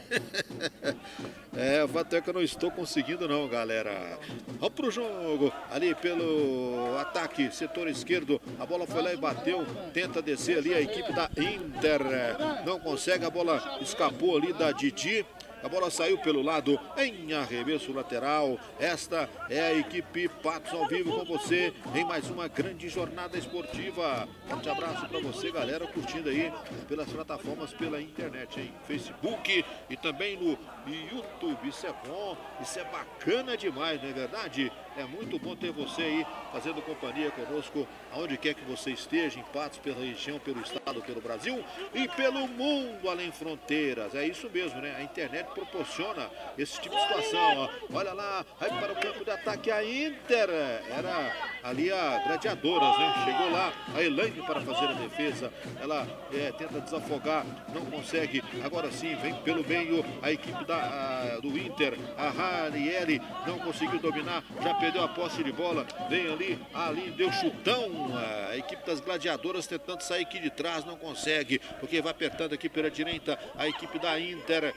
É, até que eu não estou conseguindo não, galera. Vamos pro jogo, ali pelo ataque, setor esquerdo, a bola foi lá e bateu, tenta descer ali a equipe da Inter, não consegue, a bola escapou ali da Didi. A bola saiu pelo lado em arremesso lateral. Esta é a equipe Patos ao vivo com você em mais uma grande jornada esportiva. Forte abraço para você, galera, curtindo aí pelas plataformas, pela internet, hein? Facebook e também no YouTube. Isso é bom, isso é bacana demais, não é verdade? É muito bom ter você aí fazendo companhia conosco, aonde quer que você esteja, em Patos, pela região, pelo estado, pelo Brasil e pelo mundo além fronteiras. É isso mesmo, né? A internet proporciona esse tipo de situação, ó. Olha lá, aí para o campo de ataque a Inter, era ali a Gladiadoras, né? Chegou lá a Elaine para fazer a defesa, ela é, tenta desafogar, não consegue, agora sim, vem pelo meio a equipe da, a, do Inter, a Ranieri não conseguiu dominar, já perdeu a posse de bola, vem ali, ali deu chutão, a equipe das Gladiadoras tentando sair aqui de trás, não consegue, porque vai apertando aqui pela direita a equipe da Inter.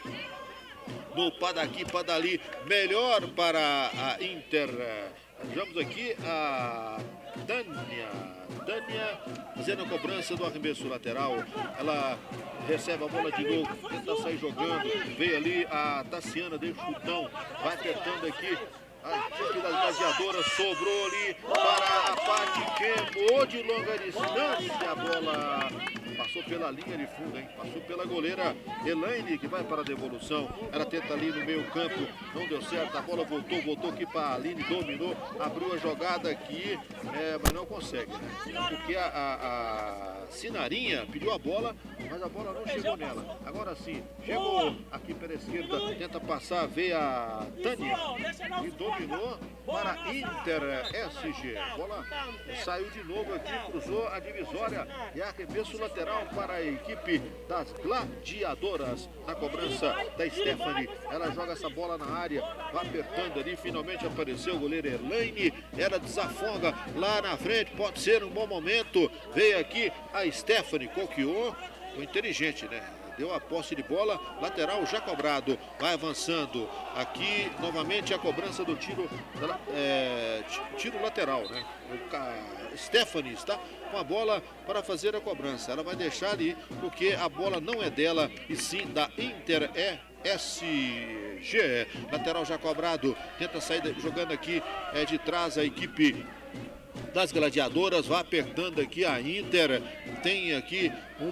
No pá daqui, pá dali, melhor para a Inter. Vamos aqui a Tânia. Tânia fazendo a cobrança do arremesso lateral. Ela recebe a bola de novo, tenta sair jogando. Veio ali a Tassiana, deu chutão, vai apertando aqui. A equipe das Gladiadoras sobrou ali para a parte queimou de longa distância. A bola passou pela linha de fundo, hein? Passou pela goleira Elaine, que vai para a devolução. Ela tenta ali no meio campo, não deu certo. A bola voltou, voltou aqui para a Aline, dominou, abriu a jogada aqui, é, mas não consegue, né? Porque a, a, a Sinarinha pediu a bola, mas a bola não chegou nela. Agora sim, chegou aqui pela esquerda, tenta passar, veio a Tânia e dominou para Inter S G. A bola saiu de novo aqui, cruzou a divisória e arremesso lateral. lateral para a equipe das Gladiadoras. Na cobrança da Stephanie, ela joga essa bola na área, vai apertando ali, finalmente apareceu o goleiro Elaine, ela desafoga lá na frente, pode ser um bom momento. Veio aqui a Stephanie, coqueou, foi inteligente, né? Deu a posse de bola, lateral já cobrado, vai avançando. Aqui novamente a cobrança do tiro, é, tiro lateral, né? O Stephanie está com a bola para fazer a cobrança. Ela vai deixar ali porque a bola não é dela e sim da Inter é S G. Lateral já cobrado, tenta sair jogando aqui é, de trás a equipe das Gladiadoras, vai apertando aqui a Inter. Tem aqui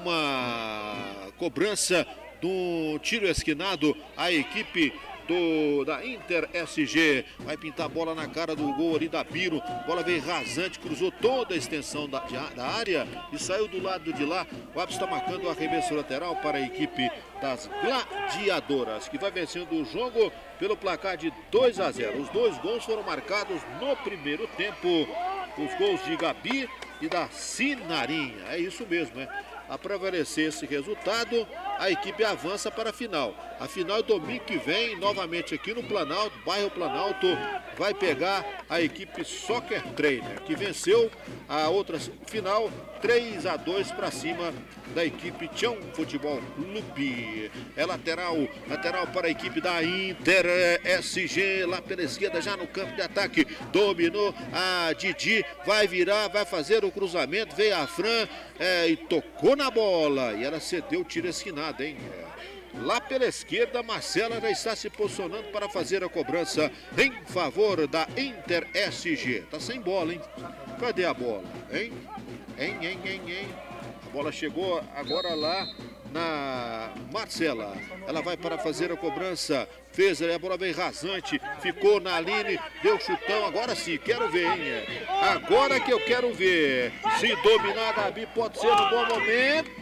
uma cobrança do tiro esquinado, a equipe do, da Inter S G vai pintar a bola na cara do gol ali da Biro. Bola veio rasante, cruzou toda a extensão da, da área e saiu do lado de lá. O árbitro está marcando o arremesso lateral para a equipe das Gladiadoras, que vai vencendo o jogo pelo placar de dois a zero. Os dois gols foram marcados no primeiro tempo, os gols de Gabi e da Sinarinha. É isso mesmo, né? A prevalecer esse resultado, a equipe avança para a final. A final é domingo que vem, novamente aqui no Planalto, bairro Planalto, vai pegar a equipe Soccer Trainer, que venceu a outra final três a dois para cima da equipe Tião Futebol Clube. É lateral, lateral para a equipe da Inter S G, lá pela esquerda, já no campo de ataque, dominou a Didi, vai virar, vai fazer o cruzamento, veio a Fran é, e tocou na bola, e ela cedeu o tiro esquinado, hein? Lá pela esquerda, Marcela já está se posicionando para fazer a cobrança em favor da Inter S G. Tá sem bola, hein? Cadê a bola, hein? Hein, hein, hein, hein? A bola chegou agora lá na Marcela. Ela vai para fazer a cobrança. Fez, a bola bem rasante. Ficou na linha, deu chutão. Agora sim, quero ver, hein? Agora que eu quero ver. Se dominar a Gabi, pode ser um bom momento.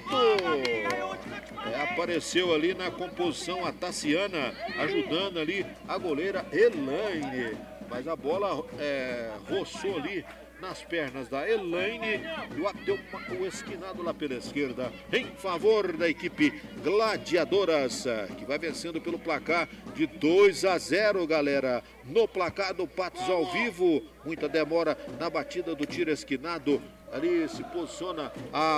É, apareceu ali na composição a Tassiana, ajudando ali a goleira Elaine. Mas a bola é, roçou ali nas pernas da Elaine e bateu o esquinado lá pela esquerda em favor da equipe Gladiadoras, que vai vencendo pelo placar de dois a zero, galera. No placar do Patos ao vivo, muita demora na batida do tiro esquinado. Ali se posiciona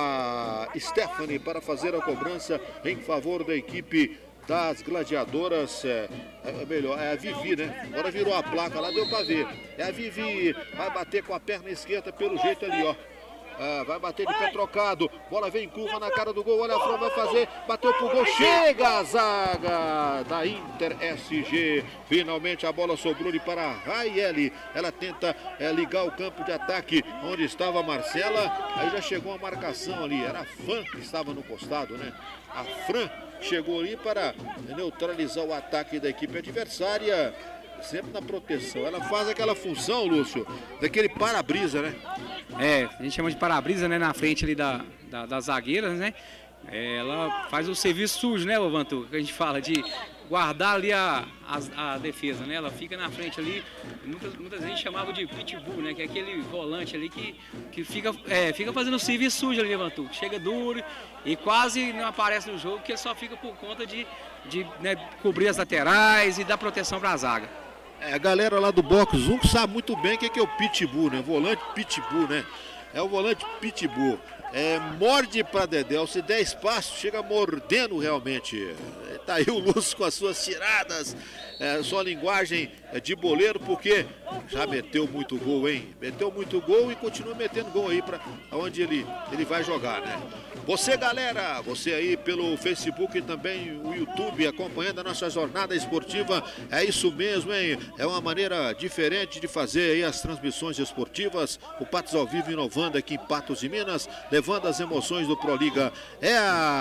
a Stephanie para fazer a cobrança em favor da equipe das Gladiadoras. É, é melhor, é a Vivi, né? Agora virou a placa lá, deu pra ver. É a Vivi, vai bater com a perna esquerda pelo jeito ali, ó. Ah, vai bater de pé trocado, bola vem em curva na cara do gol, olha a Fran, vai fazer, bateu pro gol, chega a zaga da Inter S G. Finalmente a bola sobrou ali para a Raiele, ela tenta é, ligar o campo de ataque onde estava a Marcela, aí já chegou a marcação ali, era a Fran que estava no costado, né? A Fran chegou ali para neutralizar o ataque da equipe adversária, sempre na proteção. Ela faz aquela função, Lúcio, daquele para-brisa, né? É, a gente chama de para-brisa, né? Na frente ali da, da, das zagueiras, né? É, ela faz o serviço sujo, né, Vantu? Que a gente fala de guardar ali a, a, a defesa, né? Ela fica na frente ali, muitas, muitas vezes chamava de pitbull, né? Que é aquele volante ali que, que fica, é, fica fazendo o serviço sujo ali, Vantu. Chega duro e quase não aparece no jogo, porque só fica por conta de, de né, cobrir as laterais e dar proteção para a zaga. É, a galera lá do box um sabe muito bem o que é, que é o pitbull, né? Volante pitbull, né? É o volante pitbull. É, morde para Dedéu, se der espaço, chega mordendo realmente. Tá aí o Lúcio com as suas tiradas, é, sua linguagem de boleiro, porque já meteu muito gol, hein? Meteu muito gol e continua metendo gol aí para onde ele, ele vai jogar, né? Você, galera, você aí pelo Facebook e também o YouTube acompanhando a nossa jornada esportiva, é isso mesmo, hein? É uma maneira diferente de fazer aí as transmissões esportivas. O Patos ao Vivo inovando aqui em Patos de Minas, levando as emoções do Proliga. É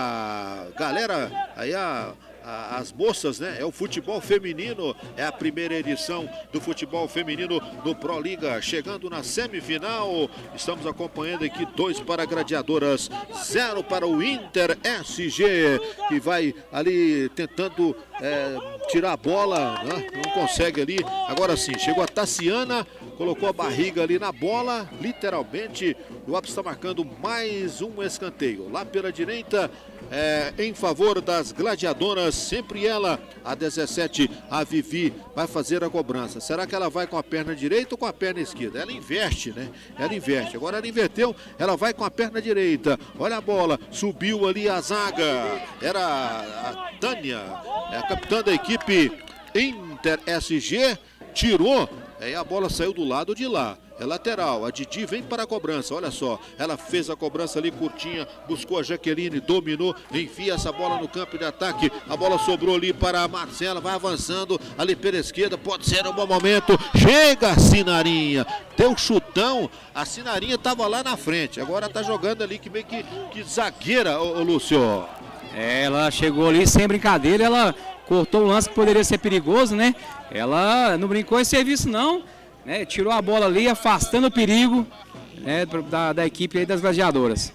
a galera, aí a... as moças, né? É o futebol feminino, é a primeira edição do futebol feminino do Proliga, chegando na semifinal. Estamos acompanhando aqui dois para Gladiadoras, zero para o Inter S G, que vai ali tentando é, tirar a bola, né? Não consegue ali. Agora sim, chegou a Tassiana, colocou a barriga ali na bola, literalmente. O Lopes está marcando mais um escanteio. Lá pela direita, é, em favor das gladiadoras, sempre ela, a dezessete, a Vivi, vai fazer a cobrança. Será que ela vai com a perna direita ou com a perna esquerda? Ela inverte, né? Ela inverte. Agora ela inverteu, ela vai com a perna direita. Olha a bola, subiu ali a zaga. Era a Tânia, é a capitã da equipe Inter S G, tirou, e a bola saiu do lado de lá. É lateral, a Didi vem para a cobrança, olha só, ela fez a cobrança ali curtinha, buscou a Jaqueline, dominou, enfia essa bola no campo de ataque, a bola sobrou ali para a Marcela, vai avançando ali pela esquerda, pode ser um bom momento, chega a Sinarinha, deu chutão, a Sinarinha estava lá na frente, agora está jogando ali que meio que, que zagueira, ô, ô Lúcio. Ela chegou ali sem brincadeira, ela cortou o lance que poderia ser perigoso, né? Ela não brincou em serviço não. É, tirou a bola ali, afastando o perigo, né, da, da equipe aí das gladiadoras.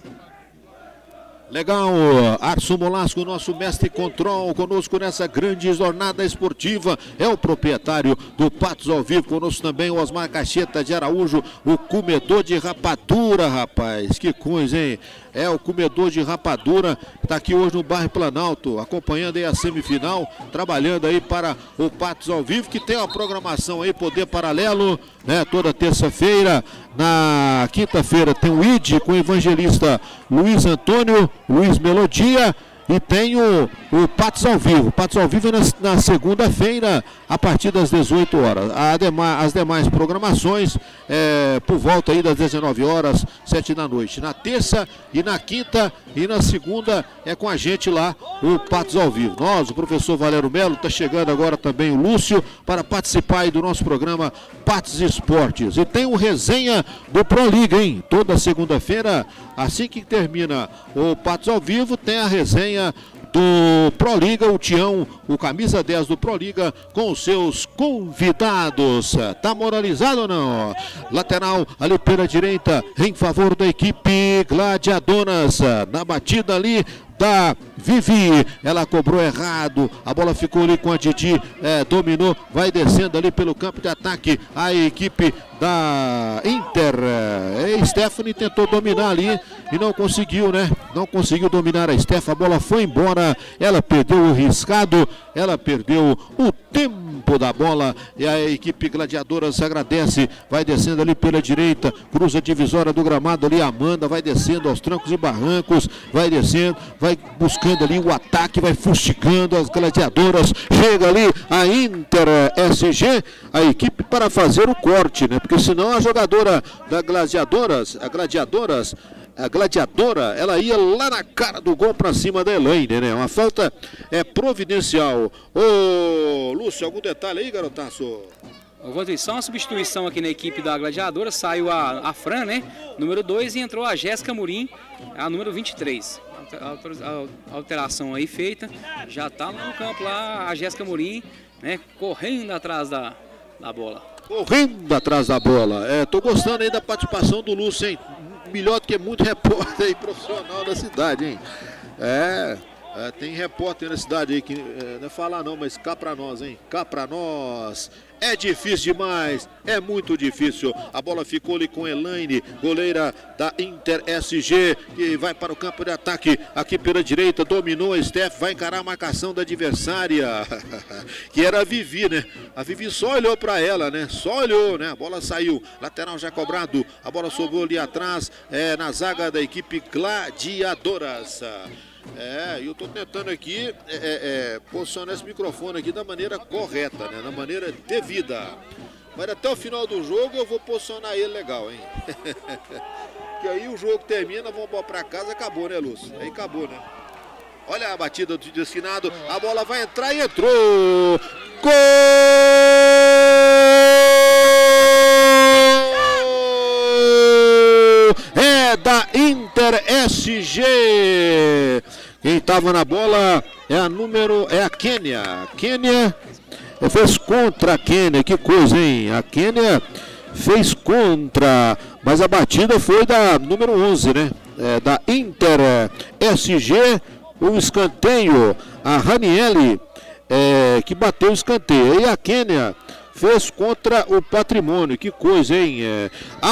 Legal, Arson Molasco, nosso mestre control, conosco nessa grande jornada esportiva, é o proprietário do Patos ao Vivo, conosco também o Osmar Cacheta de Araújo, o comedor de rapadura, rapaz, que coisa, hein? É o comedor de rapadura, está aqui hoje no bairro Planalto, acompanhando aí a semifinal, trabalhando aí para o Patos ao Vivo, que tem uma programação aí, Poder Paralelo, né, toda terça-feira. Na quinta-feira tem o I D com o evangelista Luiz Antônio, Luiz Melodia, e tem o, o Patos ao Vivo. Patos ao Vivo é na, na segunda-feira, a partir das dezoito horas. A dema, as demais programações, é, por volta aí das dezenove horas, sete da noite. Na terça e na quinta e na segunda é com a gente lá, o Patos ao Vivo. Nós, o professor Valério Melo, está chegando agora também o Lúcio, para participar aí do nosso programa Patos Esportes. E tem o resenha do Pro Liga, hein? Toda segunda-feira, assim que termina o Patos ao Vivo, tem a resenha do Pro Liga, o Tião, o camisa dez do Pro Liga, com os seus convidados. Tá moralizado ou não? Lateral ali pela direita, em favor da equipe Gladiadoras, na batida ali da Vivi, ela cobrou errado, a bola ficou ali com a Didi, é, dominou, vai descendo ali pelo campo de ataque, a equipe da Inter, é, Stephanie tentou dominar ali e não conseguiu, né? Não conseguiu dominar a Steph, a bola foi embora, ela perdeu o riscado, ela perdeu o tempo da bola, e a equipe Gladiadoras agradece, vai descendo ali pela direita, cruza a divisória do gramado ali, Amanda vai descendo aos trancos e barrancos, vai descendo, vai buscando ali o ataque, vai fustigando as gladiadoras, chega ali a Inter S G, a equipe para fazer o corte, né? Porque senão a jogadora da gladiadoras, a gladiadoras, a gladiadora, ela ia lá na cara do gol para cima da Elaine, né? Uma falta é providencial. Ô Lúcio, algum detalhe aí, garotaço? Rodrigo, só uma substituição aqui na equipe da gladiadora, saiu a, a Fran, né? Número dois, e entrou a Jéssica Murim, a número vinte e três. A alteração aí feita, já tá lá no campo lá a Jéssica Murim, né, correndo atrás da, da bola. Correndo atrás da bola. É, tô gostando aí da participação do Lúcio, hein? Melhor do que muito repórter aí profissional da cidade, hein? É, é tem repórter na cidade aí que é, não é falar não, mas cá pra nós, hein? Cá pra nós. É difícil demais, é muito difícil. A bola ficou ali com Elaine, goleira da Inter S G, que vai para o campo de ataque. Aqui pela direita, dominou a Steph, vai encarar a marcação da adversária, que era a Vivi, né? A Vivi só olhou para ela, né? Só olhou, né? A bola saiu, lateral já cobrado, a bola sobrou ali atrás, é, na zaga da equipe Gladiadoras. É, eu tô tentando aqui é, é, posicionar esse microfone aqui da maneira correta, né? Da maneira devida. Mas até o final do jogo eu vou posicionar ele legal, hein? Que aí o jogo termina, vamos para casa, acabou, né, Lúcio? Aí acabou, né? Olha a batida do destinado, a bola vai entrar e entrou! Gol! É da Inter S G. Quem estava na bola é a número, é a Kênia. Kênia fez contra a Kênia, que coisa, hein? A Kênia fez contra, mas a batida foi da número onze, né? É, da Inter S G, o escanteio, a Raniele é, que bateu o escanteio. E a Quênia fez contra o Patrimônio. Que coisa, hein? É,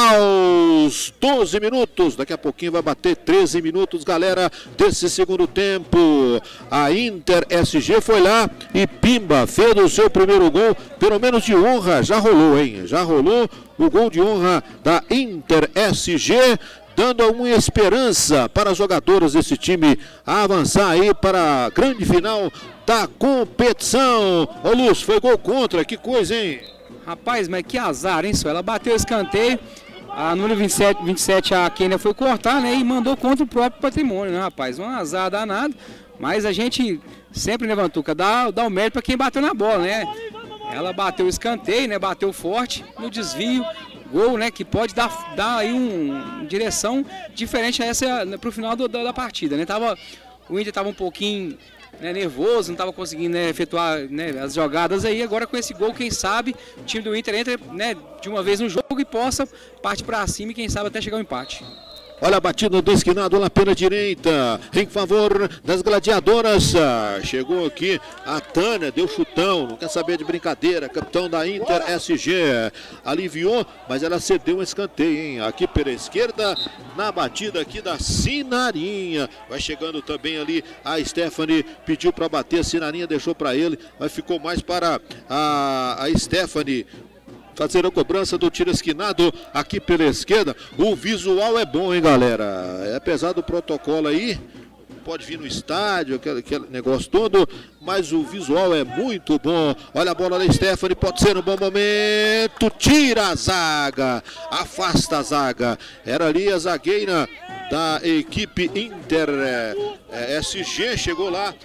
aos doze minutos, daqui a pouquinho vai bater treze minutos, galera, desse segundo tempo. A Inter S G foi lá e pimba, fez o seu primeiro gol, pelo menos de honra, já rolou, hein? Já rolou o gol de honra da Inter S G, dando alguma esperança para as jogadoras desse time a avançar aí para a grande final da competição. Ô Lúcio, foi gol contra, que coisa, hein? Rapaz, mas que azar, hein, só? Ela bateu o escanteio, a número vinte e sete, vinte e sete a Quênia foi cortar, né, e mandou contra o próprio Patrimônio, né, rapaz? Um azar danado, mas a gente sempre, né, Vantuca, dá, dá o mérito para quem bateu na bola, né? Ela bateu o escanteio, né, bateu forte no desvio, gol, né, que pode dar, dar aí um, uma direção diferente a essa, né, pro final do, da, da partida, né? Tava, o Inter estava um pouquinho, né, nervoso, não estava conseguindo, né, efetuar, né, as jogadas aí. Agora com esse gol, quem sabe o time do Inter entra, né, de uma vez no jogo e possa partir para cima e quem sabe até chegar ao empate. Olha a batida do esquinado na pela direita, em favor das gladiadoras. Chegou aqui a Tânia, deu chutão, não quer saber de brincadeira. Capitão da Inter S G aliviou, mas ela cedeu um escanteio, hein? Aqui pela esquerda, na batida aqui da Sinarinha. Vai chegando também ali a Stephanie, pediu para bater, a Sinarinha deixou para ele, mas ficou mais para a, a Stephanie fazer a cobrança do tiro esquinado aqui pela esquerda. O visual é bom, hein, galera? É apesar do protocolo aí, pode vir no estádio, aquele, aquele negócio todo, mas o visual é muito bom. Olha a bola da Stephanie, pode ser um bom momento, tira a zaga, afasta a zaga. Era ali a zagueira da equipe Inter é, S G, chegou lá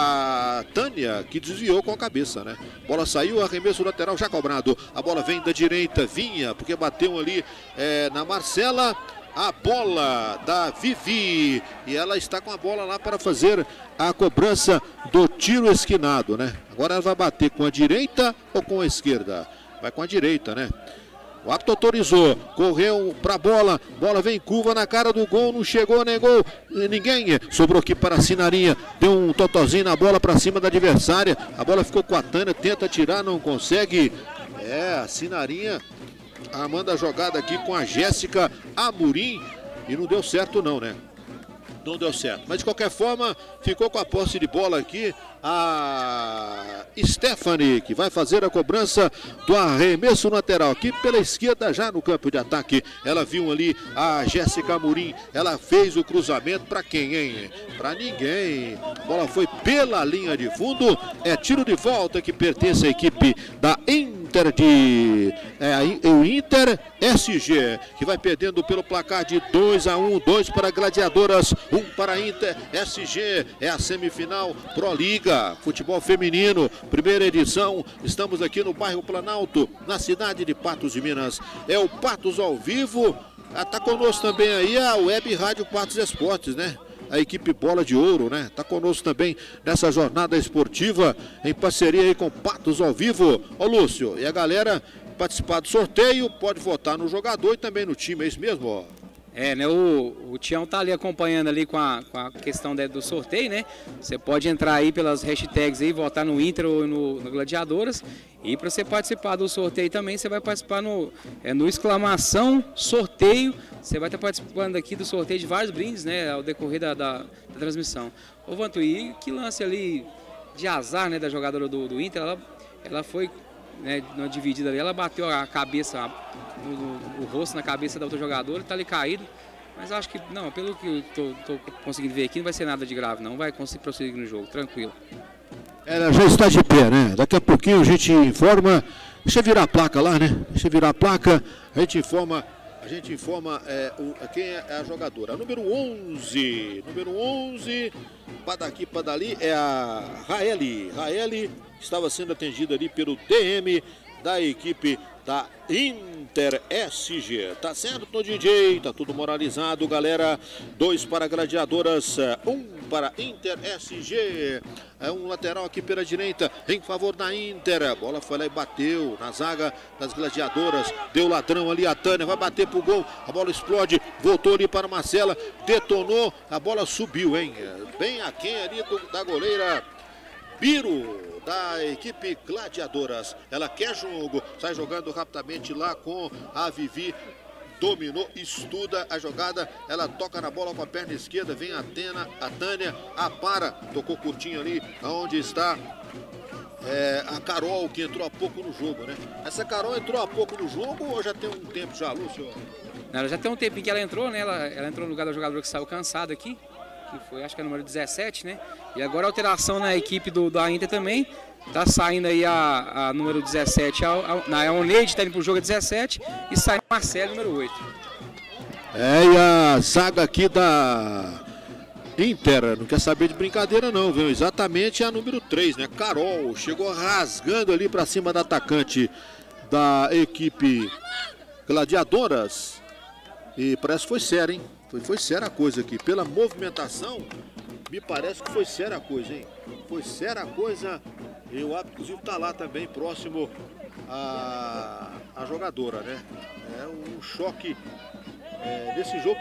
a Tânia, que desviou com a cabeça, né? Bola saiu, arremesso lateral já cobrado. A bola vem da direita, vinha, porque bateu ali é, na Marcela. A bola da Vivi, e ela está com a bola lá para fazer a cobrança do tiro esquinado, né? Agora ela vai bater com a direita ou com a esquerda? Vai com a direita, né? O árbitro autorizou, correu para a bola, bola vem curva na cara do gol, não chegou, negou, ninguém, sobrou aqui para a Sinarinha, deu um totozinho na bola para cima da adversária, a bola ficou com a Tânia, tenta tirar, não consegue, é, a Sinarinha armando a jogada aqui com a Jéssica Amorim e não deu certo não, né? Não deu certo, mas de qualquer forma ficou com a posse de bola aqui a Stephanie, que vai fazer a cobrança do arremesso lateral aqui pela esquerda, já no campo de ataque. Ela viu ali a Jéssica Amorim, ela fez o cruzamento para quem, hein? Para ninguém. A bola foi pela linha de fundo, é tiro de volta que pertence à equipe da Inter de é, o Inter S G, que vai perdendo pelo placar de dois a um, dois para Gladiadoras, um para Inter S G. É a semifinal Pro Liga Futebol Feminino, primeira edição. Estamos aqui no bairro Planalto, na cidade de Patos de Minas. É o Patos ao vivo. Está conosco também aí a Web Rádio Patos Esportes, né? A equipe Bola de Ouro, né? Está conosco também nessa jornada esportiva, em parceria aí com Patos ao vivo. Ô Lúcio, e a galera participar do sorteio, pode votar no jogador e também no time, é isso mesmo, ó? É, né, o, o Tião tá ali acompanhando ali com a, com a questão de, do sorteio, né? Você pode entrar aí pelas hashtags aí, votar no Inter ou no, no Gladiadoras. E para você participar do sorteio também, você vai participar no, é, no exclamação sorteio. Você vai estar participando aqui do sorteio de vários brindes, né? Ao decorrer da, da, da transmissão. Ô Vantuí, que lance ali de azar, né, da jogadora do, do Inter, ela, ela foi, né, na dividida ali, ela bateu a cabeça, o, o rosto na cabeça da outra jogadora, está ali caído, mas acho que, não, pelo que eu estou conseguindo ver aqui, não vai ser nada de grave não, vai conseguir prosseguir no jogo, tranquilo. Ela já está de pé, né? Daqui a pouquinho a gente informa, deixa eu virar a placa lá, né? Deixa eu virar a placa, a gente informa, a gente informa é, o, quem é a jogadora. A número onze, número onze, para daqui, para dali, é a Raeli. Raeli estava sendo atendida ali pelo D M da equipe da Inter S G. Tá certo, no D J, tá tudo moralizado, galera. Dois para Gladiadoras, um para Inter S G. É um lateral aqui pela direita, em favor da Inter. A bola foi lá e bateu na zaga das Gladiadoras. Deu ladrão ali, a Tânia vai bater pro gol. A bola explode, voltou ali para a Marcela, detonou, a bola subiu, hein? Bem aquém ali do, da goleira Biro, da equipe Gladiadoras. Ela quer jogo, sai jogando rapidamente lá com a Vivi. Dominou, estuda a jogada, ela toca na bola com a perna esquerda, vem a, Tena, a Tânia, a para, tocou curtinho ali, onde está é, a Carol, que entrou há pouco no jogo, né? Essa Carol entrou há pouco no jogo ou já tem um tempo já, Lúcio? Não, ela já tem um tempinho que ela entrou, né? Ela, ela entrou no lugar da jogadora que saiu cansada aqui, que foi, acho que é o número dezessete, né? E agora a alteração na equipe do, da Inter também. Tá saindo aí a, a número dezessete, a, a, a Oneide tá indo pro jogo dezessete e sai o Marcelo, número oito. É, e a zaga aqui da Inter, não quer saber de brincadeira não, viu? Exatamente a número três, né? Carol, chegou rasgando ali pra cima da atacante da equipe Gladiadoras. E parece que foi sério, hein? Foi, foi séria a coisa aqui. Pela movimentação, me parece que foi séria a coisa, hein? Foi séria a coisa. E o árbitro, inclusive, está lá também, próximo à, à jogadora, né? É um choque é, desse jogo.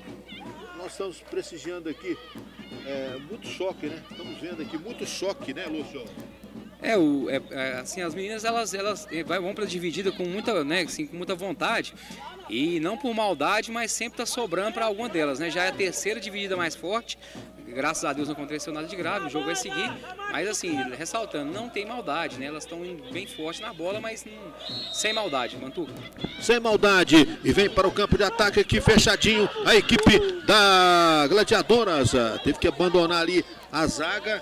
Nós estamos prestigiando aqui é, muito choque, né? Estamos vendo aqui muito choque, né, Lúcio? É, o, é, é, assim, as meninas, elas, elas vão para a dividida com muita, né, assim, com muita vontade. E não por maldade, mas sempre está sobrando para alguma delas, né? Já é a terceira dividida mais forte. Graças a Deus não aconteceu nada de grave, o jogo vai seguir. Mas assim, ressaltando, não tem maldade, né? Elas estão bem fortes na bola, mas não, sem maldade, Mantu. Sem maldade. E vem para o campo de ataque aqui, fechadinho. A equipe da Gladiadoras teve que abandonar ali a zaga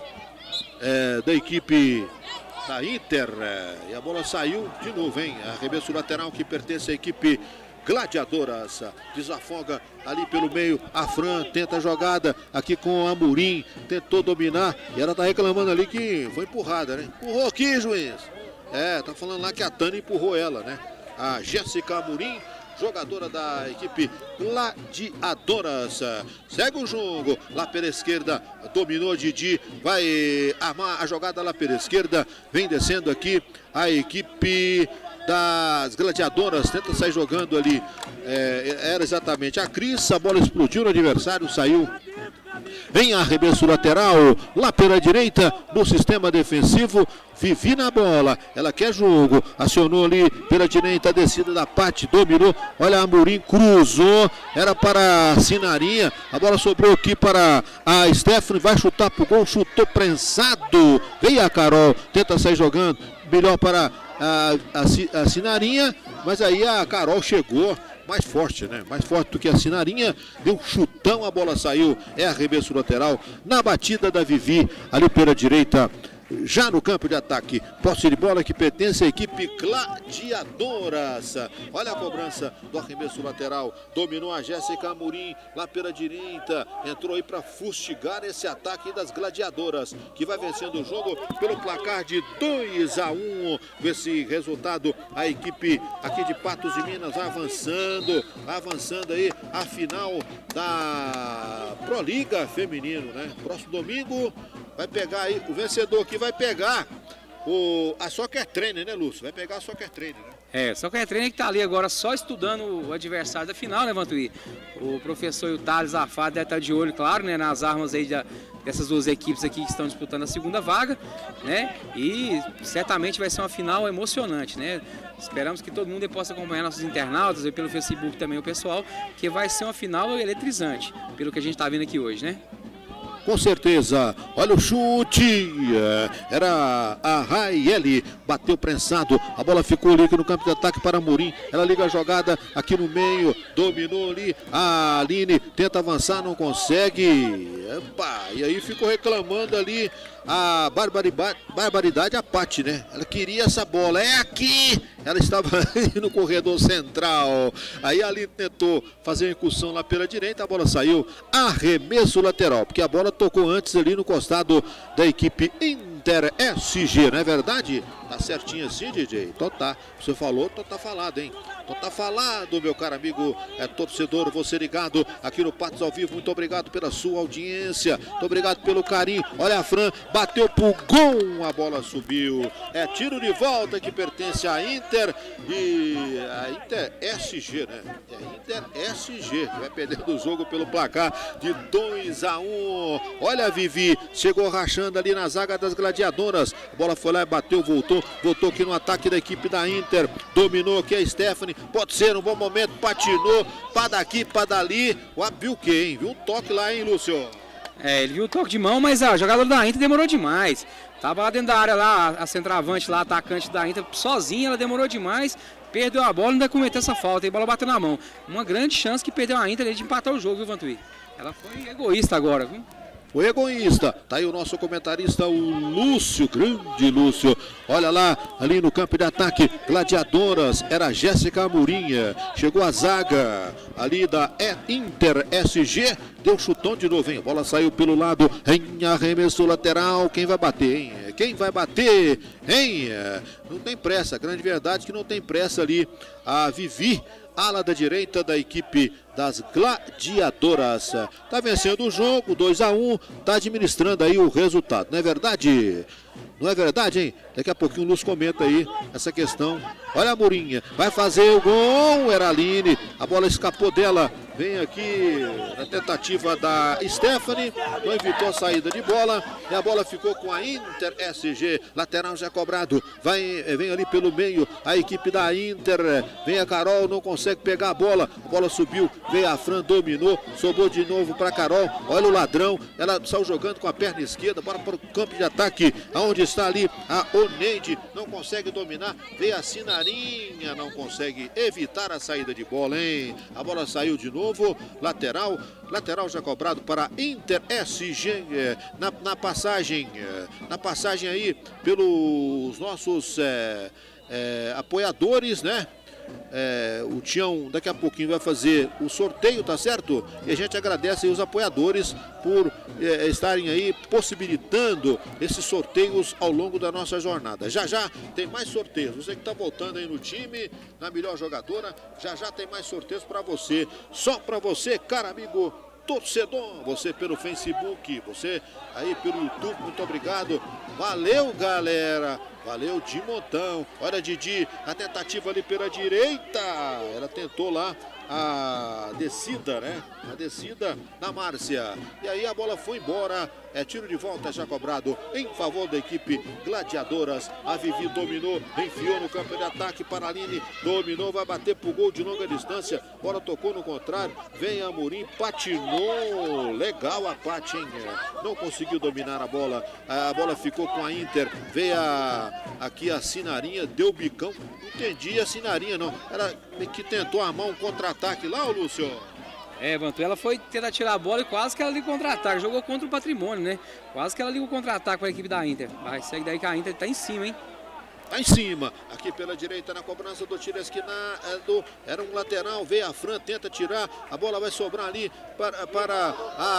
é, da equipe da Inter. É, e a bola saiu de novo, hein? Arremesso lateral que pertence à equipe Gladiadoras. Desafoga ali pelo meio a Fran, tenta a jogada aqui com a Amorim, tentou dominar e ela tá reclamando ali que foi empurrada, né? Empurrou aqui, juiz. É, tá falando lá que a Tânia empurrou ela, né? A Jéssica Amorim, jogadora da equipe Gladiadoras. Segue o jogo, lá pela esquerda, dominou Didi, vai armar a jogada lá pela esquerda, vem descendo aqui a equipe das Gladiadoras, tenta sair jogando ali, é, era exatamente a Cris, a bola explodiu no adversário, saiu. Vem arremesso lateral, lá pela direita, no sistema defensivo, Vivi na bola, ela quer jogo, acionou ali pela direita, a descida da Pati, dominou, olha a Amorim, cruzou, era para a Sinarinha, a bola sobrou aqui para a Stephanie, vai chutar pro gol, chutou prensado, veio a Carol, tenta sair jogando, melhor para a, a, a Sinarinha, mas aí a Carol chegou mais forte, né? Mais forte do que a Sinarinha, deu um chutão, a bola saiu, é arremesso lateral, na batida da Vivi, ali pela direita, já no campo de ataque, posse de bola que pertence à equipe Gladiadoras. Olha a cobrança do arremesso lateral, dominou a Jéssica Amorim, lá pela direita, entrou aí para fustigar esse ataque das Gladiadoras, que vai vencendo o jogo pelo placar de dois a um. Com esse resultado, a equipe aqui de Patos de Minas vai avançando, vai avançando aí a final da Proliga Feminino, né? Próximo domingo vai pegar aí, o vencedor aqui vai pegar o, a Soccer Trainer, né, Lúcio? Vai pegar a Soccer Trainer, né? É, Soccer Trainer que tá ali agora só estudando o adversário da final, né, Vantuí? O professor e o Thales Afado deve estar de olho, claro, né, nas armas aí da, dessas duas equipes aqui que estão disputando a segunda vaga, né? E certamente vai ser uma final emocionante, né? Esperamos que todo mundo possa acompanhar nossos internautas e pelo Facebook também o pessoal, que vai ser uma final eletrizante, pelo que a gente tá vendo aqui hoje, né? Com certeza, olha o chute, era a Raieli, bateu prensado, a bola ficou ali no campo de ataque para Amorim, ela liga a jogada aqui no meio, dominou ali, a Aline tenta avançar, não consegue, epa, e aí ficou reclamando ali a barbaridade, barbaridade a Pati, né? Ela queria essa bola, é aqui! Ela estava aí no corredor central, aí ali tentou fazer uma incursão lá pela direita, a bola saiu, arremesso lateral, porque a bola tocou antes ali no costado da equipe Inter S G, não é verdade? Tá certinho assim, D J? Então tá. Você falou, então tá falado, hein? Então tá falado, meu caro amigo, é torcedor, você ligado aqui no Patos ao Vivo. Muito obrigado pela sua audiência. Muito obrigado pelo carinho. Olha a Fran, bateu pro gol, a bola subiu. É tiro de volta que pertence à Inter e a Inter S G, né? É a Inter S G, que vai perdendo o jogo pelo placar de dois a um. Olha a Vivi, chegou rachando ali na zaga das Gladiadoras. A bola foi lá e bateu, voltou, voltou aqui no ataque da equipe da Inter. Dominou aqui a Stephanie, pode ser um bom momento, patinou, para daqui, para dali. Viu o que, hein? Viu um toque lá, hein, Lúcio? É, ele viu o toque de mão, mas a jogadora da Inter demorou demais. Tava lá dentro da área, lá, a centroavante, lá, a atacante da Inter, sozinha, ela demorou demais. Perdeu a bola e ainda cometeu essa falta, e a bola bateu na mão. Uma grande chance que perdeu a Inter de empatar o jogo, viu, Vantuí? Ela foi egoísta agora, viu? O egoísta, tá aí o nosso comentarista, o Lúcio, grande Lúcio. Olha lá, ali no campo de ataque, Gladiadoras, era Jéssica Amorinha. Chegou a zaga ali da Inter S G, deu chutão de novo, hein? A bola saiu pelo lado, em arremesso lateral. Quem vai bater, hein? Quem vai bater, hein? Não tem pressa, grande verdade que não tem pressa ali. A Vivi, ala da direita da equipe das Gladiadoras. Tá vencendo o jogo, dois a um, tá administrando aí o resultado, não é verdade? Não é verdade, hein? Daqui a pouquinho o Lúcio comenta aí essa questão. Olha a Mourinha, vai fazer o gol, era a Aline, a bola escapou dela. Vem aqui na tentativa da Stephanie, não evitou a saída de bola e a bola ficou com a Inter S G. Lateral já cobrado, vai, vem ali pelo meio a equipe da Inter. Vem a Carol, não consegue pegar a bola, a bola subiu, veio a Fran, dominou, sobrou de novo para Carol. Olha o ladrão, ela saiu jogando com a perna esquerda, bora para o campo de ataque, aonde está ali a Oneide, não consegue dominar, veio a Sinarinha, não consegue evitar a saída de bola, hein? A bola saiu de novo. Novo, lateral, lateral já cobrado para Inter S G, na, na passagem, na passagem aí pelos nossos é, é, apoiadores, né? É, o Tião daqui a pouquinho vai fazer o sorteio, tá certo? E a gente agradece aí os apoiadores por é, estarem aí possibilitando esses sorteios ao longo da nossa jornada. Já já tem mais sorteios. Você que tá voltando aí no time, na melhor jogadora, já já tem mais sorteios para você. Só para você, cara amigo torcedor, você pelo Facebook, você aí pelo YouTube, muito obrigado. Valeu, galera. Valeu de montão. Olha, Didi, a tentativa ali pela direita. Ela tentou lá a descida, né? A descida da Márcia. E aí a bola foi embora. É tiro de volta já cobrado em favor da equipe Gladiadoras. A Vivi dominou, enfiou no campo de ataque para a Aline. Dominou, vai bater pro gol de longa distância. Bola tocou no contrário. Vem a Amorim, patinou. Legal a Pati, hein? Não conseguiu dominar a bola. A bola ficou com a Inter. Veio a, aqui a Sinarinha, deu bicão. Não entendi a Sinarinha, não. Ela que tentou armar um contra-ataque lá, ô Lúcio. É, Vantu, ela foi tentar tirar a bola e quase que ela ligou contra-ataque. Jogou contra o Patrimônio, né? Quase que ela ligou contra-ataque para a equipe da Inter. Mas segue daí que a Inter tá em cima, hein? Tá em cima, aqui pela direita na cobrança do tiro esquinado, era um lateral, veio a Fran, tenta tirar, a bola vai sobrar ali para, para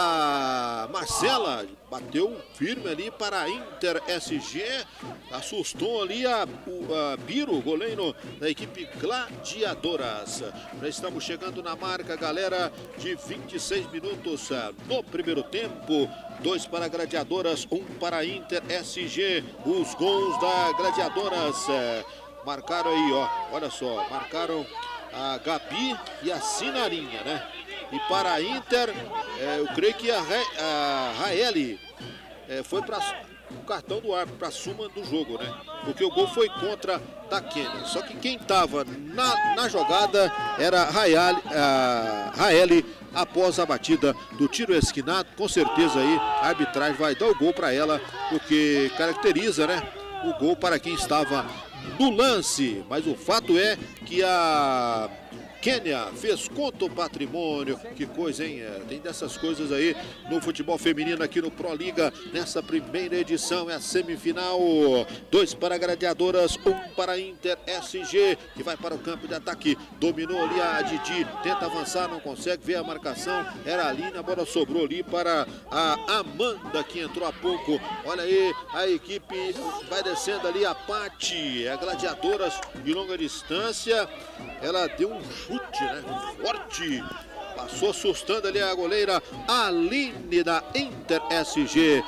a Marcela, bateu firme ali para a Inter S G, assustou ali a, o, a Biro, goleiro da equipe Gladiadoras. Já estamos chegando na marca, galera, de vinte e seis minutos no primeiro tempo. Dois para Gladiadoras, um para Inter S G. Os gols da Gladiadoras é, marcaram aí, ó. Olha só, marcaram a Gabi e a Sinarinha, né? E para a Inter, é, eu creio que a, a Raeli é, foi para o cartão do árbitro, para a suma do jogo, né? Porque o gol foi contra da Kênia. Só que quem estava na, na jogada era a Raeli, a Raeli. Após a batida do tiro esquinado, com certeza aí a arbitragem vai dar o gol para ela, porque caracteriza, né, o gol para quem estava no lance. Mas o fato é que a Quênia fez contra o patrimônio. Que coisa, hein? É, tem dessas coisas aí no futebol feminino aqui no Pro Liga. Nessa primeira edição é a semifinal. Dois para Gladiadoras, um para Inter S G, que vai para o campo de ataque. Dominou ali a Didi, tenta avançar, não consegue ver a marcação. Era ali, a bola sobrou ali para a Amanda, que entrou há pouco. Olha aí, a equipe vai descendo ali, a Pati, a Gladiadoras de longa distância. Ela deu um chute, né? Forte. Passou assustando ali a goleira Aline da Inter S G.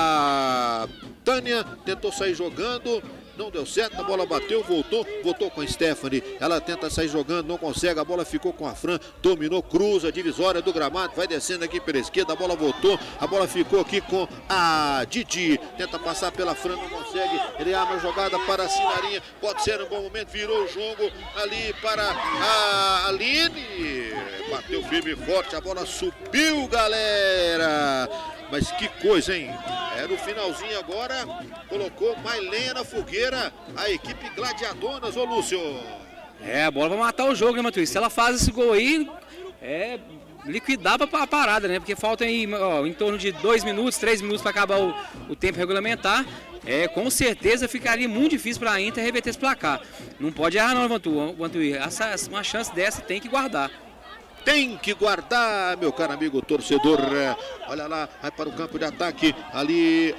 A Tânia tentou sair jogando, não deu certo, a bola bateu, voltou, voltou com a Stephanie. Ela tenta sair jogando, não consegue, a bola ficou com a Fran, dominou, cruza, divisória do gramado, vai descendo aqui pela esquerda, a bola voltou, a bola ficou aqui com a Didi. Tenta passar pela Fran, não consegue, ele abre a jogada para a Sinarinha, pode ser um bom momento, virou o jogo ali para a Aline. Bateu firme e forte, a bola subiu, galera. Mas que coisa, hein? Era o finalzinho agora, colocou mais lenha na fogueira a equipe Gladiadoras, ô Lúcio. É, a bola vai matar o jogo, né, Matheus? Se ela faz esse gol aí, é liquidava a parada, né? Porque falta aí, ó, em torno de dois minutos, três minutos para acabar o, o tempo regulamentar. É, com certeza ficaria muito difícil para a Inter reverter esse placar. Não pode errar não, Vantuí. Essa, uma chance dessa tem que guardar. Tem que guardar, meu caro amigo torcedor. Olha lá, vai para o campo de ataque. Ali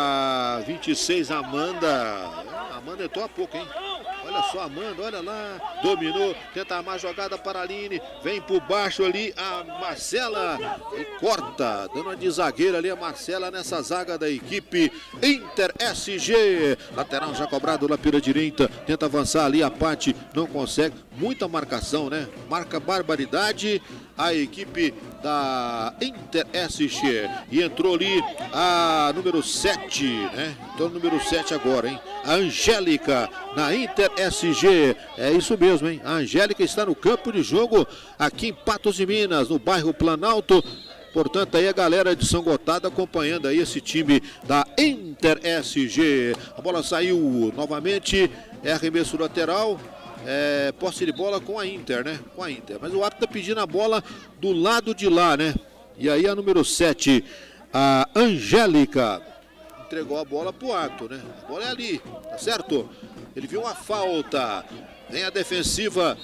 a vinte e seis, Amanda. Amanda entrou há pouco, hein? Olha só, Amanda, olha lá. Dominou, tenta armar a jogada para a Aline. Vem por baixo ali a Marcela. E corta, dando uma de zagueira ali a Marcela nessa zaga da equipe Inter S G. Lateral já cobrado lá pela direita. Tenta avançar ali a Pati, não consegue. Muita marcação, né? Marca barbaridade a equipe da Inter S G. E entrou ali a número sete, né? Então número sete agora, hein? A Angélica na Inter S G. É isso mesmo, hein? A Angélica está no campo de jogo aqui em Patos de Minas, no bairro Planalto. Portanto, aí a galera de São Gotardo acompanhando aí esse time da Inter S G. A bola saiu novamente, é arremesso lateral. É, posse de bola com a Inter, né? Com a Inter. Mas o árbitro tá pedindo a bola do lado de lá, né? E aí a número sete, a Angélica, entregou a bola pro árbitro, né? A bola é ali, tá certo? Ele viu uma falta. Vem a defensiva